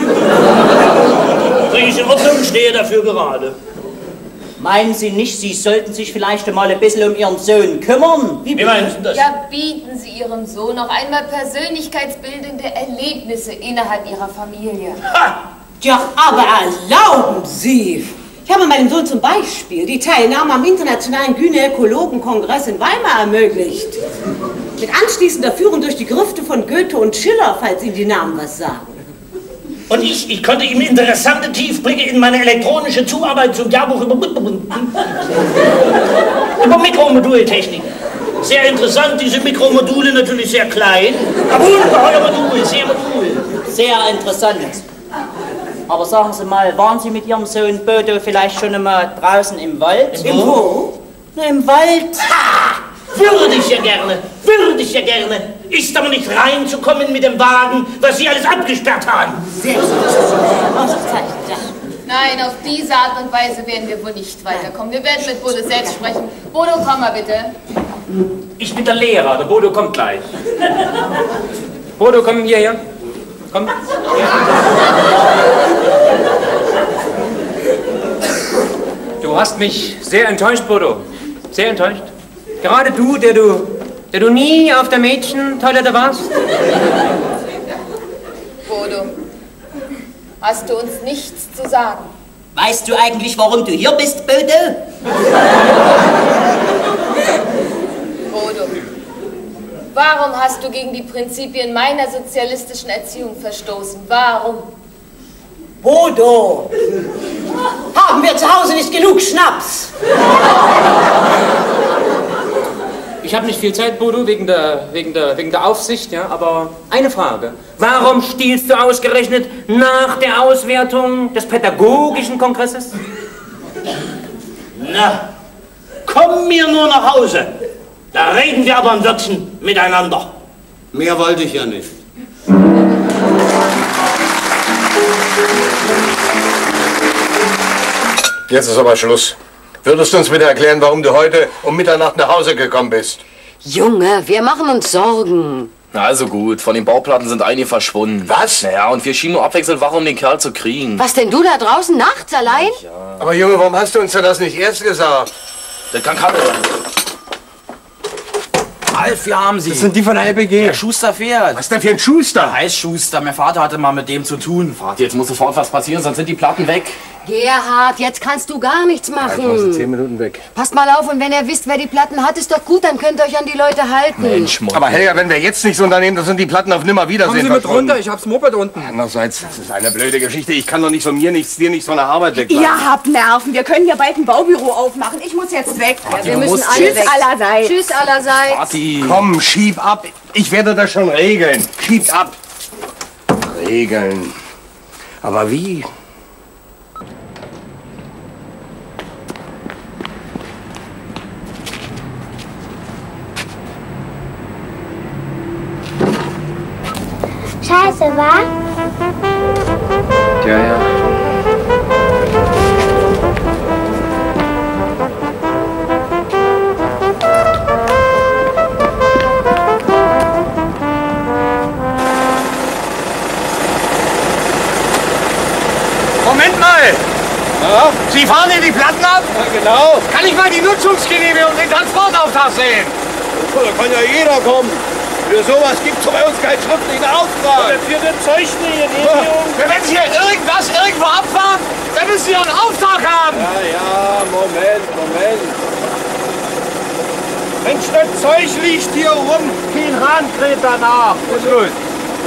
Bringe ich in Ordnung, stehe dafür gerade. Meinen Sie nicht, Sie sollten sich vielleicht mal ein bisschen um Ihren Sohn kümmern? Wie meinen Sie das? Ja, bieten Sie Ihrem Sohn noch einmal persönlichkeitsbildende Erlebnisse innerhalb Ihrer Familie. Ha! Ja, aber erlauben Sie! Ich habe meinem Sohn zum Beispiel die Teilnahme am Internationalen Gynäkologenkongress in Weimar ermöglicht. Mit anschließender Führung durch die Grüfte von Goethe und Schiller, falls Ihnen die Namen was sagen. Und ich, ich konnte ihm interessante Tiefblicke in meine elektronische Zuarbeit zum Jahrbuch über, über Mikromodultechnik. Sehr interessant, diese Mikromodule natürlich sehr klein, aber ungeheuer Modul, sehr Modul. Sehr interessant. Aber sagen Sie mal, waren Sie mit Ihrem Sohn Bodo vielleicht schon einmal draußen im Wald? Im wo? Na, im Wald. Ha! Würde ich ja gerne, würde ich ja gerne. Ist aber nicht reinzukommen mit dem Wagen, was Sie alles abgesperrt haben. Sehr Nein, auf diese Art und Weise werden wir wohl nicht weiterkommen. Wir werden mit Bodo selbst sprechen. Bodo, komm mal bitte. Ich bin der Lehrer, der Bodo kommt gleich. Bodo, komm hierher. Komm. Du hast mich sehr enttäuscht, Bodo. Sehr enttäuscht. Gerade du, der du, der du nie auf der Mädchentoilette warst. Bodo, hast du uns nichts zu sagen? Weißt du eigentlich, warum du hier bist, Bodo? Bodo, warum hast du gegen die Prinzipien meiner sozialistischen Erziehung verstoßen? Warum? Bodo! Haben wir zu Hause nicht genug Schnaps? ich habe nicht viel Zeit, Bodo, wegen der, wegen, der, wegen der Aufsicht, ja, aber eine Frage. Warum stiehlst du ausgerechnet nach der Auswertung des pädagogischen Kongresses? Na, komm mir nur nach Hause. Da reden wir aber ein Wörtchen miteinander. Mehr wollte ich ja nicht. Jetzt ist aber Schluss. Würdest du uns bitte erklären, warum du heute um Mitternacht nach Hause gekommen bist? Junge, wir machen uns Sorgen. Na also gut, von den Bauplatten sind einige verschwunden. Was? Naja, und wir schienen nur abwechselnd wach, um den Kerl zu kriegen. Was denn, du da draußen nachts allein? Ja. Aber Junge, warum hast du uns denn das nicht erst gesagt? Das kann Kabel sein. Ralf, wir haben sie. Das sind die von der L P G. Der Schuster fährt. Was ist denn für ein Schuster? Der heißt Schuster. Mein Vater hatte mal mit dem zu tun. Warte, jetzt muss sofort was passieren, sonst sind die Platten weg. Gerhard, jetzt kannst du gar nichts machen. Ja, ich muss in zehn Minuten weg. Passt mal auf, und wenn ihr wisst, wer die Platten hat, ist doch gut, dann könnt ihr euch an die Leute halten. Mensch, Mann. Aber Helga, wenn wir jetzt nichts unternehmen, dann sind die Platten auf Nimmerwiedersehen Kommen Sie mit verschwunden. runter, ich hab's Moped unten. Andererseits, das ist eine blöde Geschichte. Ich kann doch nicht von mir nichts, dir nichts von der Arbeit weglassen. Ihr habt Nerven. Wir können ja bald ein Baubüro aufmachen. Ich muss jetzt weg. Ja, wir müssen alle Tschüss weg. allerseits. Tschüss allerseits. Party. Komm, schieb ab. Ich werde das schon regeln. Schieb ab. Regeln. Aber wie? Scheiße, wa? Ja, ja. Moment mal! Ja? Sie fahren hier die Platten ab? Ja, genau. Kann ich mal die Nutzungsgenehmigung und den Transportauftrag sehen? Oh, da kann ja jeder kommen. Für sowas gibt es bei uns keinen schriftlichen Auftrag. Und für den Zeichnungsgenehmigung. Wenn Sie hier irgendwas irgendwo abfahren, dann müssen Sie einen Auftrag haben. Ja, ja, Moment, Moment. Mensch, das Zeug liegt hier rum. Kein Hahn kräht danach. Was ist los?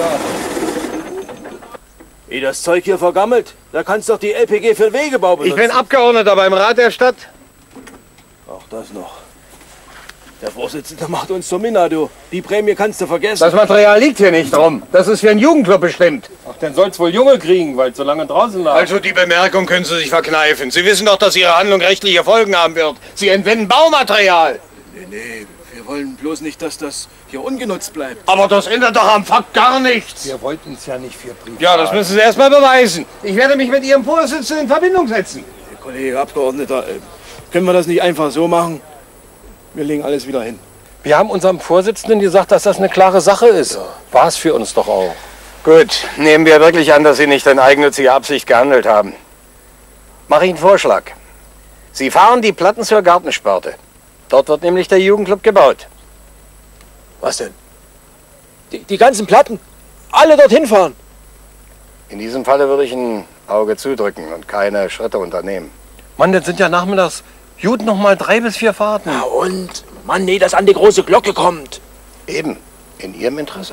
Wie das Zeug hier vergammelt, da kannst doch die L P G für den Wegebau benutzen. Ich bin Abgeordneter beim Rat der Stadt. Ach, das noch. Der Vorsitzende macht uns zur Minna, du. Die Prämie kannst du vergessen. Das Material liegt hier nicht rum. Das ist für einen Jugendclub bestimmt. Ach, dann soll's wohl Junge kriegen, weil es so lange draußen lag. Also die Bemerkung können Sie sich verkneifen. Sie wissen doch, dass Ihre Handlung rechtliche Folgen haben wird. Sie entwenden Baumaterial. Nee, nee, wir wollen bloß nicht, dass das hier ungenutzt bleibt. Aber das ändert doch am Fakt gar nichts. Wir wollten es ja nicht für privat. Ja, das müssen Sie erst mal beweisen. Ich werde mich mit Ihrem Vorsitzenden in Verbindung setzen. Herr Kollege Abgeordneter, äh, können wir das nicht einfach so machen? Wir legen alles wieder hin. Wir haben unserem Vorsitzenden gesagt, dass das eine klare Sache ist. Ja. War es für uns doch auch. Gut, nehmen wir wirklich an, dass Sie nicht in eigennütziger Absicht gehandelt haben. Mache ich einen Vorschlag. Sie fahren die Platten zur Gartensparte. Dort wird nämlich der Jugendclub gebaut. Was denn? Die, die ganzen Platten? Alle dorthin fahren? In diesem Falle würde ich ein Auge zudrücken und keine Schritte unternehmen. Mann, das sind ja nachmittags gut noch mal drei bis vier Fahrten. Na und? Mann, nee, dass an die große Glocke kommt. Eben, in Ihrem Interesse.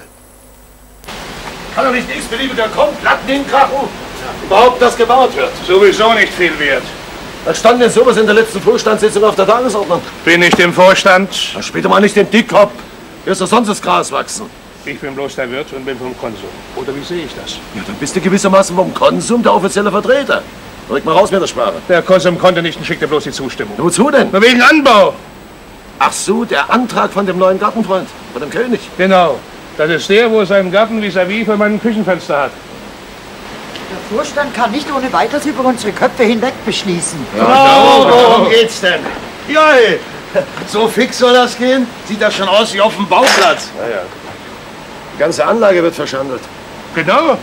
Kann doch nicht x-beliebiger kommen, Platten hinkrachen. Überhaupt, dass gebaut wird. Sowieso nicht viel wert. Was stand denn sowas in der letzten Vorstandssitzung auf der Tagesordnung? Bin ich im Vorstand? Dann später mal nicht den Dickkopf. Hier ist doch sonst das Gras wachsen. Ich bin bloß der Wirt und bin vom Konsum. Oder wie sehe ich das? Ja, dann bist du gewissermaßen vom Konsum der offizielle Vertreter. Rück mal raus mit der Sprache. Der Konsum konnte nicht und schickte bloß die Zustimmung. Wozu denn? Nur wegen Anbau. Ach so, der Antrag von dem neuen Gartenfreund, von dem König. Genau. Das ist der, wo seinen Garten vis-à-vis von meinem Küchenfenster hat. Der Vorstand kann nicht ohne weiteres über unsere Köpfe hinweg beschließen. Ja, genau, worum geht's denn? Ja, ey. So fix soll das gehen? Sieht das schon aus wie auf dem Bauplatz. Ja, ja. Die ganze Anlage wird verschandelt. Genau.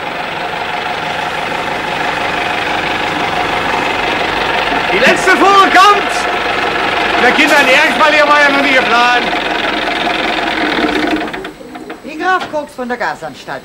Die letzte Fuhre kommt! Der Kinder, Lehrspalier war ja noch nie geplant. Die Graf Koks von der Gasanstalt.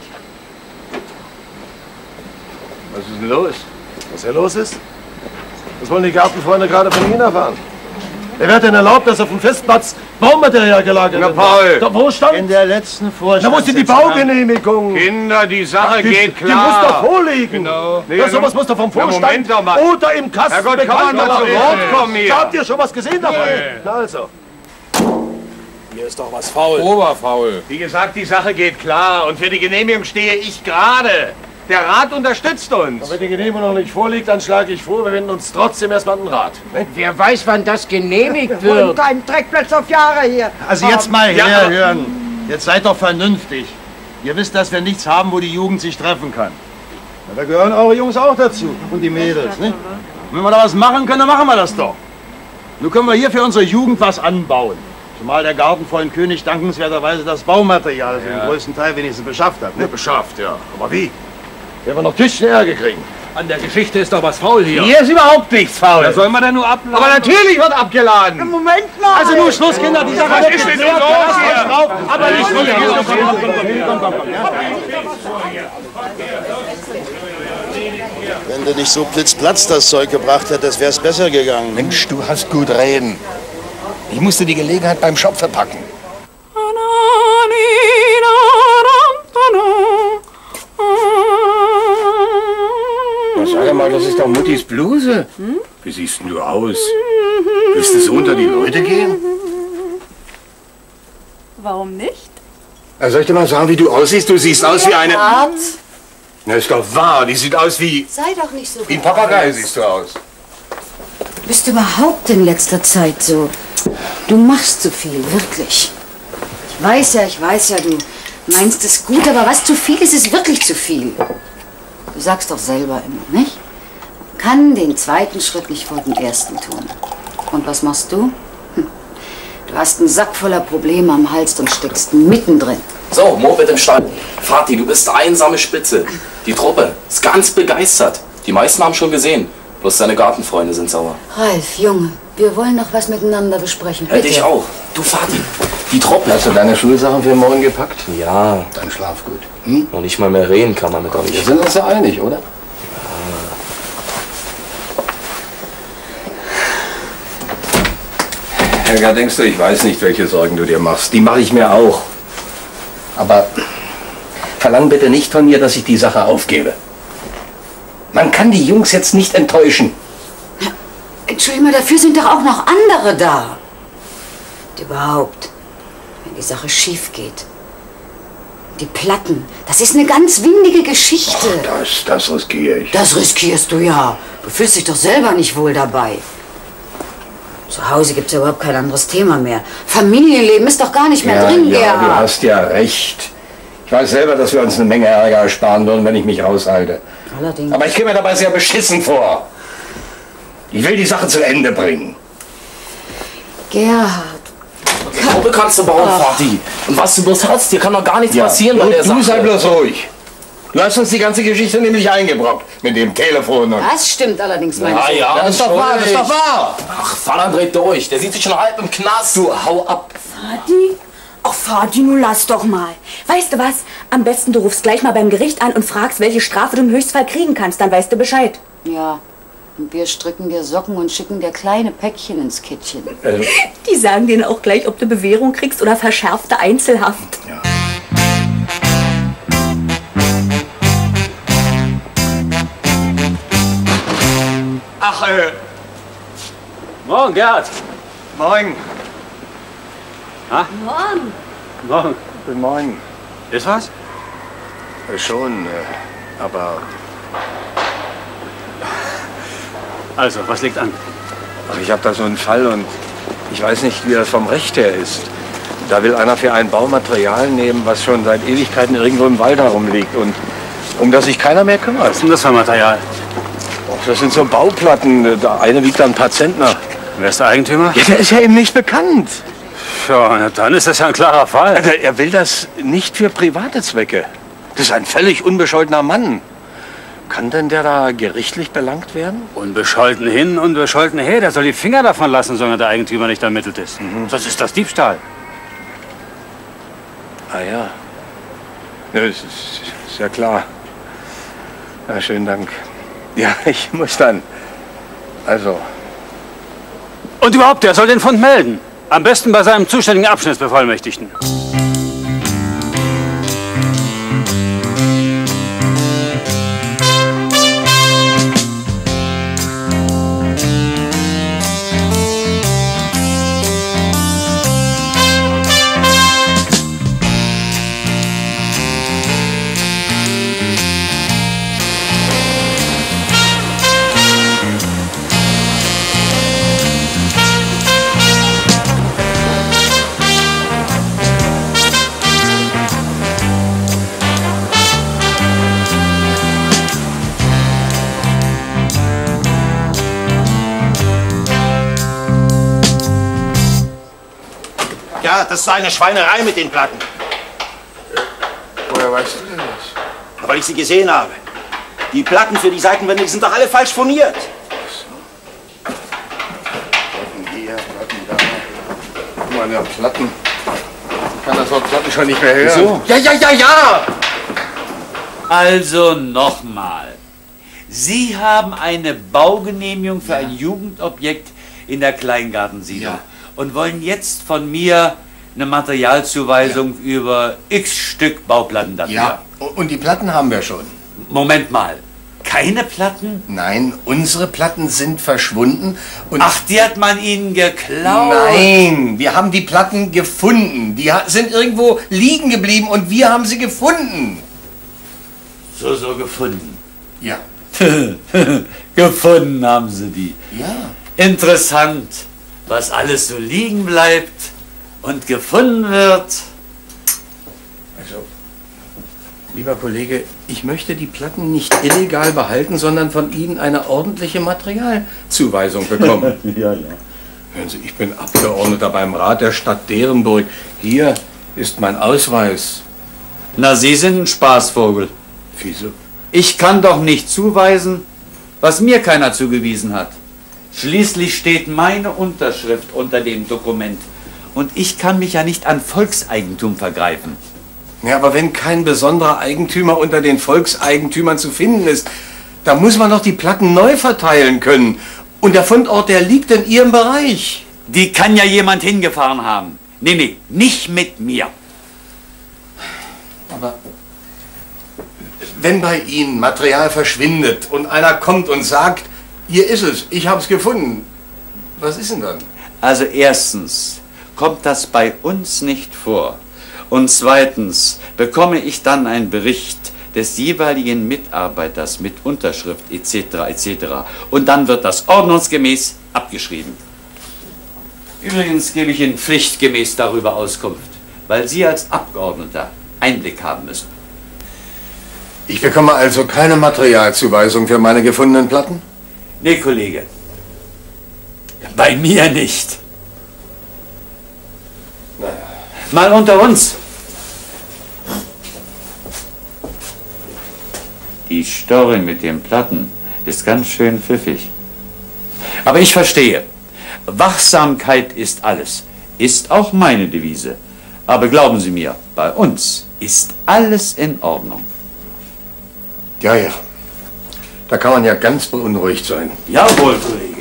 Was ist denn los? Was hier los ist? Was wollen die Gartenfreunde gerade von Ihnen erfahren? Wer wird denn erlaubt, dass auf dem Festplatz Baumaterial gelagert wird? Na, Paul! Da, wo stand? In der letzten Vorstand. Da muss die Baugenehmigung. Kinder, die Sache die, geht klar. Die muss doch vorliegen. Genau. Nee, ja, sowas muss doch vom Vorstand Moment doch mal. oder im Kasten Herrgott, kann man mal zu Wort kommen hier? Habt ihr schon was gesehen davon? Nee. Na also. Hier ist doch was faul. Oberfaul. Wie gesagt, die Sache geht klar und für die Genehmigung stehe ich gerade. Der Rat unterstützt uns. Wenn die Genehmigung noch nicht vorliegt, dann schlage ich vor, wir wenden uns trotzdem erstmal an den Rat. Wer weiß, wann das genehmigt wird. Und ein Dreckplatz auf Jahre hier. Also jetzt mal Ja, herhören. Jetzt seid doch vernünftig. Ihr wisst, dass wir nichts haben, wo die Jugend sich treffen kann. Ja, da gehören eure Jungs auch dazu. Und die Mädels, nicht? Und wenn wir da was machen können, dann machen wir das doch. Nun können wir hier für unsere Jugend was anbauen. Zumal der gartenvollen König dankenswerterweise das Baumaterial für Ja. den größten Teil wenigstens beschafft hat. Ne? Beschafft, ja. Aber wie? Werden wir noch Tüchchen Ärger kriegen. An der Geschichte ist doch was faul hier. Hier ist überhaupt nichts faul. Da soll man denn nur abladen? Aber natürlich wird abgeladen. Moment mal. Also nun Schluss, Kinder. Die Sache Was wird ist denn geklärt. los Lasst hier? euch drauf. Aber nicht so viel. Komm, komm, komm, komm, komm, komm, ja. Wenn du nicht so blitzplatz das Zeug gebracht hättest, wär's besser gegangen. Mensch, du hast gut reden. Ich musste die Gelegenheit beim Shop verpacken. Na, sag mal, das ist doch Muttis Bluse. Hm? Wie siehst denn du aus? Willst du so unter die Leute gehen? Warum nicht? Ja, soll ich dir mal sagen, wie du aussiehst? Du siehst aus wie eine... Art. Na, ist doch wahr. Die sieht aus wie... Sei doch nicht so. Wie ein Papagei siehst du aus. Bist du überhaupt in letzter Zeit so? Du machst zu viel, wirklich. Ich weiß ja, ich weiß ja, du meinst es gut, aber was zu viel ist, ist wirklich zu viel. Du sagst doch selber immer, nicht? Man kann den zweiten Schritt nicht vor dem ersten tun. Und was machst du? Hm. Du hast einen Sack voller Probleme am Hals und steckst mittendrin. So, Moped im Stall. Vati, du bist einsame Spitze. Die Truppe ist ganz begeistert. Die meisten haben schon gesehen. Bloß deine Gartenfreunde sind sauer. Ralf, Junge, wir wollen noch was miteinander besprechen. Hätte ich auch. Du, Vati, die Truppe. Hast du deine Schulsachen für morgen gepackt? Ja. Dann schlaf gut. Hm? Noch nicht mal mehr reden kann man mit euch. Wir sind uns ja einig, oder? Helga, denkst du, ich weiß nicht, welche Sorgen du dir machst? Die mache ich mir auch. Aber verlang bitte nicht von mir, dass ich die Sache aufgebe. Man kann die Jungs jetzt nicht enttäuschen. Entschuldigung, dafür sind doch auch noch andere da. Und überhaupt, wenn die Sache schief geht. Die Platten, das ist eine ganz windige Geschichte. Oh, das, das riskiere ich. Das riskierst du ja. Du fühlst dich doch selber nicht wohl dabei. Zu Hause gibt es ja überhaupt kein anderes Thema mehr. Familienleben ist doch gar nicht mehr ja, drin, ja, Gerhard. du hast ja recht. Ich weiß selber, dass wir uns eine Menge Ärger ersparen würden, wenn ich mich raushalte. Allerdings. Aber ich komme mir dabei sehr beschissen vor. Ich will die Sache zu Ende bringen. Gerhard. Die Truppe kannst du bauen, Vati. Und was du bloß hast, dir kann doch gar nichts Ja, passieren bei du, der du Sache. sei bloß ruhig. Du hast uns die ganze Geschichte nämlich eingebrockt. Mit dem Telefon und... Das stimmt allerdings, mein Ja, Sohn. ja, Das ist doch wahr, das ist doch wahr. Ach, Vater dreht durch. Der sieht sich schon halb im Knast. Du, hau ab. Vati? Ach, Vati, nun lass doch mal. Weißt du was? Am besten du rufst gleich mal beim Gericht an und fragst, welche Strafe du im Höchstfall kriegen kannst. Dann weißt du Bescheid. Ja, und wir stricken dir Socken und schicken dir kleine Päckchen ins Kittchen. Also, Die sagen denen auch gleich, ob du Bewährung kriegst oder verschärfte Einzelhaft. ja. Ach, äh, Morgen, Gerhard. morgen. Ha? Morgen. Morgen. Guten Morgen. Ist was? Äh, Schon, äh, aber... Also, was liegt an? Ach, ich habe da so einen Fall und ich weiß nicht, wie das vom Recht her ist. Da will einer für ein Baumaterial nehmen, was schon seit Ewigkeiten irgendwo im Wald herumliegt und um das sich keiner mehr kümmert. Was ist denn das für Material? Ach, das sind so Bauplatten. Der eine wiegt dann ein paar Zentner. Wer ist der Eigentümer? Ja, der ist ja eben nicht bekannt. Ja, na, dann ist das ja ein klarer Fall. Also, er will das nicht für private Zwecke. Das ist ein völlig unbescholtener Mann. Kann denn der da gerichtlich belangt werden? Unbescholten hin, unbescholten her. Der soll die Finger davon lassen, solange der Eigentümer nicht ermittelt ist. Mhm. Das ist das Diebstahl. Ah ja. Ja, das ist, ist ja klar. Ja, schönen Dank. Ja, ich muss dann. Also. Und überhaupt, der soll den Fund melden. Am besten bei seinem zuständigen Abschnittsbevollmächtigten. Ja, das ist eine Schweinerei mit den Platten. Woher weißt du denn das? Weil ich sie gesehen habe. Die Platten für die Seitenwände die sind doch alle falsch furniert. Platten hier, Platten da. Guck mal, der Platten. Ich kann das Wort Platten schon nicht mehr hören. Wieso? Ja, ja, ja, ja! Also nochmal. Sie haben eine Baugenehmigung für ein Jugendobjekt in der Kleingartensiedlung Ja. und wollen jetzt von mir eine Materialzuweisung ja. über x Stück Bauplatten dafür. Ja, und die Platten haben wir schon. Moment mal. Keine Platten? Nein, unsere Platten sind verschwunden. Und Ach, die hat man Ihnen geklaut? Nein, wir haben die Platten gefunden. Die ha- sind irgendwo liegen geblieben und wir haben sie gefunden. So, so gefunden. Ja. Gefunden haben Sie die. Ja. Interessant, was alles so liegen bleibt und gefunden wird. Also, lieber Kollege, ich möchte die Platten nicht illegal behalten, sondern von Ihnen eine ordentliche Materialzuweisung bekommen. Ja, ja. Hören Sie, ich bin Abgeordneter beim Rat der Stadt Derenburg. Hier ist mein Ausweis. Na, Sie sind ein Spaßvogel. Wieso? Ich kann doch nicht zuweisen, was mir keiner zugewiesen hat. Schließlich steht meine Unterschrift unter dem Dokument. Und ich kann mich ja nicht an Volkseigentum vergreifen. Ja, aber wenn kein besonderer Eigentümer unter den Volkseigentümern zu finden ist, da muss man doch die Platten neu verteilen können. Und der Fundort, der liegt in Ihrem Bereich. Die kann ja jemand hingefahren haben. Nee, nee, nicht mit mir. Aber wenn bei Ihnen Material verschwindet und einer kommt und sagt, hier ist es, ich habe es gefunden, was ist denn dann? Also erstens kommt das bei uns nicht vor. Und zweitens bekomme ich dann einen Bericht des jeweiligen Mitarbeiters mit Unterschrift et cetera et cetera. Und dann wird das ordnungsgemäß abgeschrieben. Übrigens gebe ich Ihnen pflichtgemäß darüber Auskunft, weil Sie als Abgeordneter Einblick haben müssen. Ich bekomme also keine Materialzuweisung für meine gefundenen Platten? Nee, Kollege. Bei mir nicht. Naja. Mal unter uns. Die Story mit den Platten ist ganz schön pfiffig. Aber ich verstehe. Wachsamkeit ist alles. Ist auch meine Devise. Aber glauben Sie mir, bei uns ist alles in Ordnung. Ja, ja. Da kann man ja ganz beunruhigt sein. Jawohl, Kollege.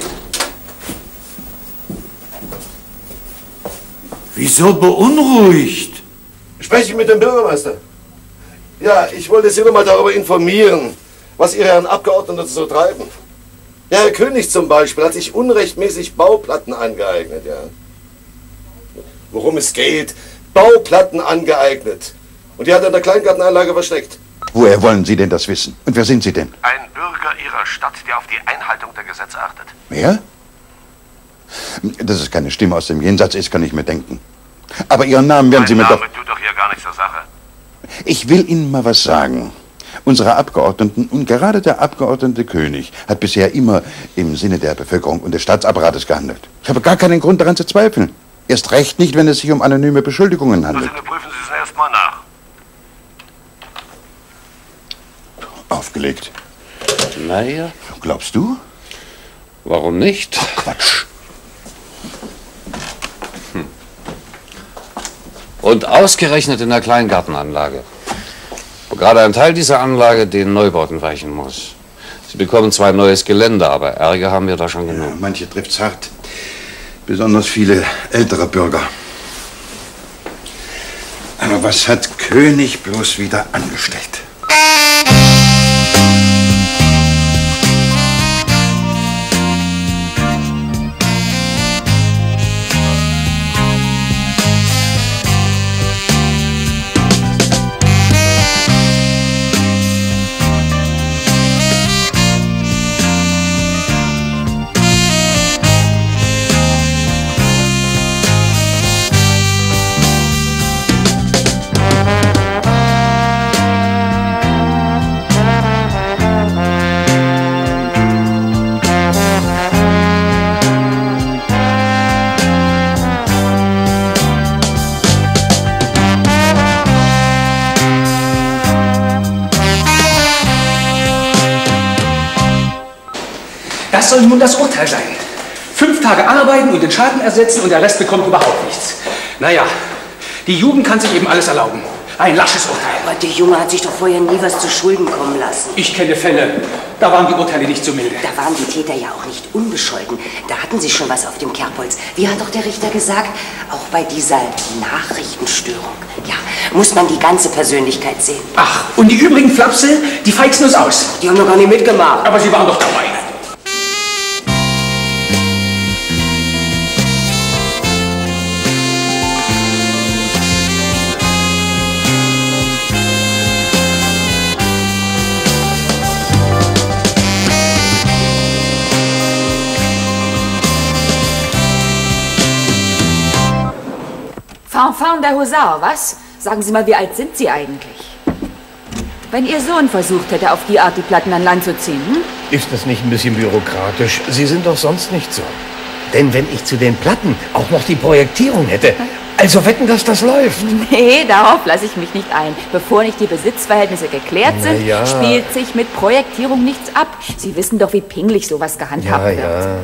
Wieso beunruhigt? Spreche ich mit dem Bürgermeister? Ja, ich wollte Sie nur mal darüber informieren, was Ihre Herren Abgeordneten so treiben. Der Herr König zum Beispiel hat sich unrechtmäßig Bauplatten angeeignet, ja. Worum es geht, Bauplatten angeeignet. Und die hat er in der Kleingartenanlage versteckt. Woher wollen Sie denn das wissen? Und wer sind Sie denn? Ein Bürger Ihrer Stadt, der auf die Einhaltung der Gesetze achtet. Wer? Dass es keine Stimme aus dem Jenseits ist, kann ich mir denken. Aber Ihren Namen werden Sie mir doch... Mein Name tut doch hier gar nichts zur Sache. Ich will Ihnen mal was sagen. Unsere Abgeordneten und gerade der Abgeordnete König hat bisher immer im Sinne der Bevölkerung und des Staatsapparates gehandelt. Ich habe gar keinen Grund daran zu zweifeln. Erst recht nicht, wenn es sich um anonyme Beschuldigungen handelt. Also prüfen Sie es erst mal nach. Aufgelegt. Naja. Glaubst du? Warum nicht? Ach, Quatsch. Hm. Und ausgerechnet in der Kleingartenanlage, wo gerade ein Teil dieser Anlage den Neubauten weichen muss. Sie bekommen zwar ein neues Gelände, aber Ärger haben wir da schon genug. Ja, manche trifft's hart. Besonders viele ältere Bürger. Aber was hat König bloß wieder angestellt? das soll nun das Urteil sein. Fünf Tage arbeiten und den Schaden ersetzen und der Rest bekommt überhaupt nichts. Naja, die Jugend kann sich eben alles erlauben. Ein lasches Urteil. Aber der Junge hat sich doch vorher nie was zu Schulden kommen lassen. Ich kenne Fälle, da waren die Urteile nicht so milde. Da waren die Täter ja auch nicht unbescholten. Da hatten sie schon was auf dem Kerbholz. Wie hat doch der Richter gesagt, auch bei dieser Nachrichtenstörung, ja, muss man die ganze Persönlichkeit sehen. Ach, und die übrigen Flapse, die feixen uns aus. Die haben doch gar nicht mitgemacht. Aber sie waren doch dabei. Fanfan der Husar, was? Sagen Sie mal, wie alt sind Sie eigentlich? Wenn Ihr Sohn versucht hätte, auf die Art die Platten an Land zu ziehen, hm? Ist das nicht ein bisschen bürokratisch? Sie sind doch sonst nicht so. Denn wenn ich zu den Platten auch noch die Projektierung hätte, also wetten, dass das läuft. Nee, darauf lasse ich mich nicht ein. Bevor nicht die Besitzverhältnisse geklärt sind, Na ja. spielt sich mit Projektierung nichts ab. Sie wissen doch, wie pingelig sowas gehandhabt Ja, wird. ja.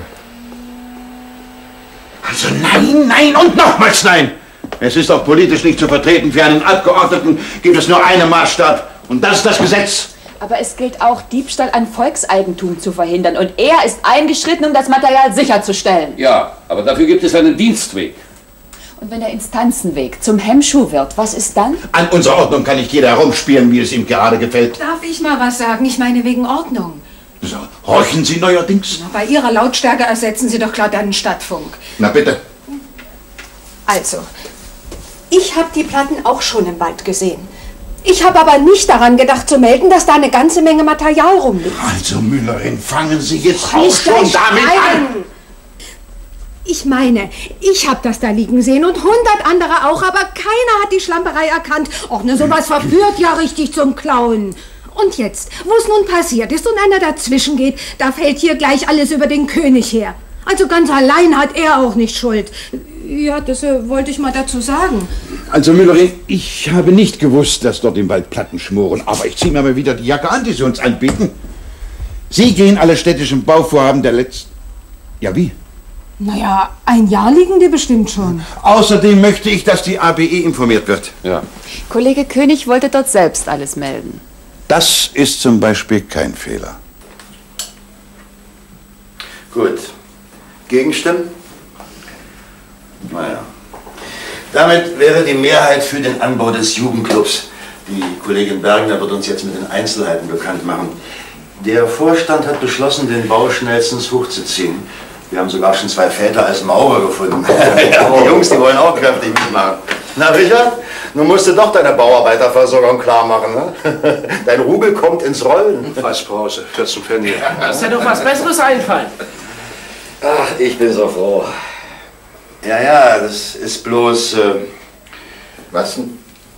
Also nein, nein und nochmals nein. Es ist auch politisch nicht zu vertreten. Für einen Abgeordneten gibt es nur einen Maßstab. Und das ist das Gesetz. Aber es gilt auch, Diebstahl an Volkseigentum zu verhindern. Und er ist eingeschritten, um das Material sicherzustellen. Ja, aber dafür gibt es einen Dienstweg. Und wenn der Instanzenweg zum Hemmschuh wird, was ist dann? An unserer Ordnung kann nicht jeder herumspielen, wie es ihm gerade gefällt. Darf ich mal was sagen? Ich meine wegen Ordnung. So, horchen Sie neuerdings? Bei Ihrer Lautstärke ersetzen Sie doch glatt einen Stadtfunk. Na bitte. Also, ich habe die Platten auch schon im Wald gesehen. Ich habe aber nicht daran gedacht zu melden, dass da eine ganze Menge Material rumliegt. Also, Müllerin, fangen Sie jetzt auch Nicht schon gleich damit an. schreien. Ich meine, ich habe das da liegen sehen und hundert andere auch, aber keiner hat die Schlamperei erkannt. Och, ne, sowas verführt ja richtig zum Klauen. Und jetzt, wo es nun passiert ist und einer dazwischen geht, da fällt hier gleich alles über den König her. Also ganz allein hat er auch nicht Schuld. Ja, das äh, wollte ich mal dazu sagen. Also, Müllerin, ich habe nicht gewusst, dass dort im Wald Platten schmoren. Aber ich ziehe mir mal wieder die Jacke an, die Sie uns anbieten. Sie gehen alle städtischen Bauvorhaben der letzten... Ja, wie? Naja, ein Jahr liegen die bestimmt schon. Außerdem möchte ich, dass die A B E informiert wird. Ja. Kollege König wollte dort selbst alles melden. Das ist zum Beispiel kein Fehler. Gut. Gegenstimmen? Naja. Damit wäre die Mehrheit für den Anbau des Jugendclubs. Die Kollegin Bergner wird uns jetzt mit den Einzelheiten bekannt machen. Der Vorstand hat beschlossen, den Bau schnellstens hochzuziehen. Wir haben sogar schon zwei Väter als Maurer gefunden. Ja, die Jungs, die wollen auch kräftig mitmachen. Na, Richard, nun musst du doch deine Bauarbeiterversorgung klar machen. Ne? Dein Rubel kommt ins Rollen. Fassbrause, vierzehn Pfennig. Ist dir doch was Besseres einfallen? Ach, ich bin so froh. Ja, ja, das ist bloß... Äh, was denn?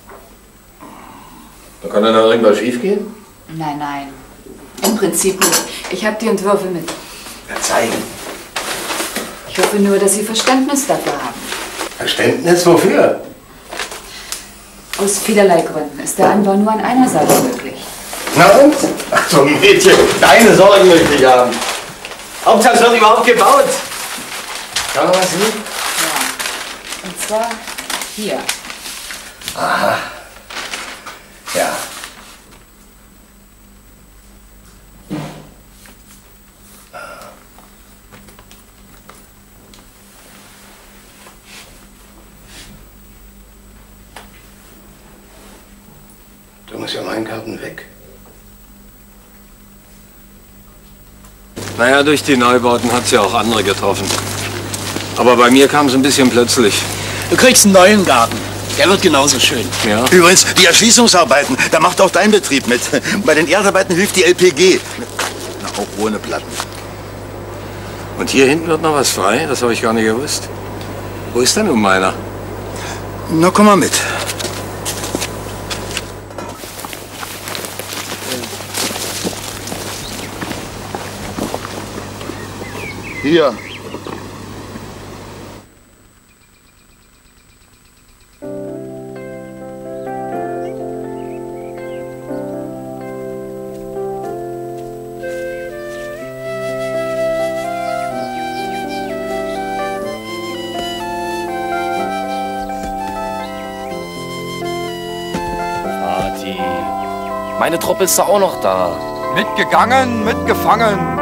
Da kann dann noch irgendwas schief gehen? Nein, nein. Im Prinzip nicht. Ich habe die Entwürfe mit. Ja, zeigen. Ich hoffe nur, dass Sie Verständnis dafür haben. Verständnis wofür? Aus vielerlei Gründen ist der Anbau nur an einer Seite möglich. Na und? Ach so, Mädchen, deine Sorgen möchte ich haben. Hauptsache es wird überhaupt gebaut. Kann man was sehen? Ja. Und zwar hier. Aha. Ja. Du musst ja meinen Garten weg. Naja, durch die Neubauten hat es ja auch andere getroffen. Aber bei mir kam es ein bisschen plötzlich. Du kriegst einen neuen Garten. Der wird genauso schön. Ja. Übrigens, die Erschließungsarbeiten, da macht auch dein Betrieb mit. Bei den Erdarbeiten hilft die L P G. Na, auch ohne Platten. Und hier hinten wird noch was frei? Das habe ich gar nicht gewusst. Wo ist denn nun meiner? Na, komm mal mit. Hier. Mutti. Meine Truppe ist da auch noch da. Mitgegangen, mitgefangen.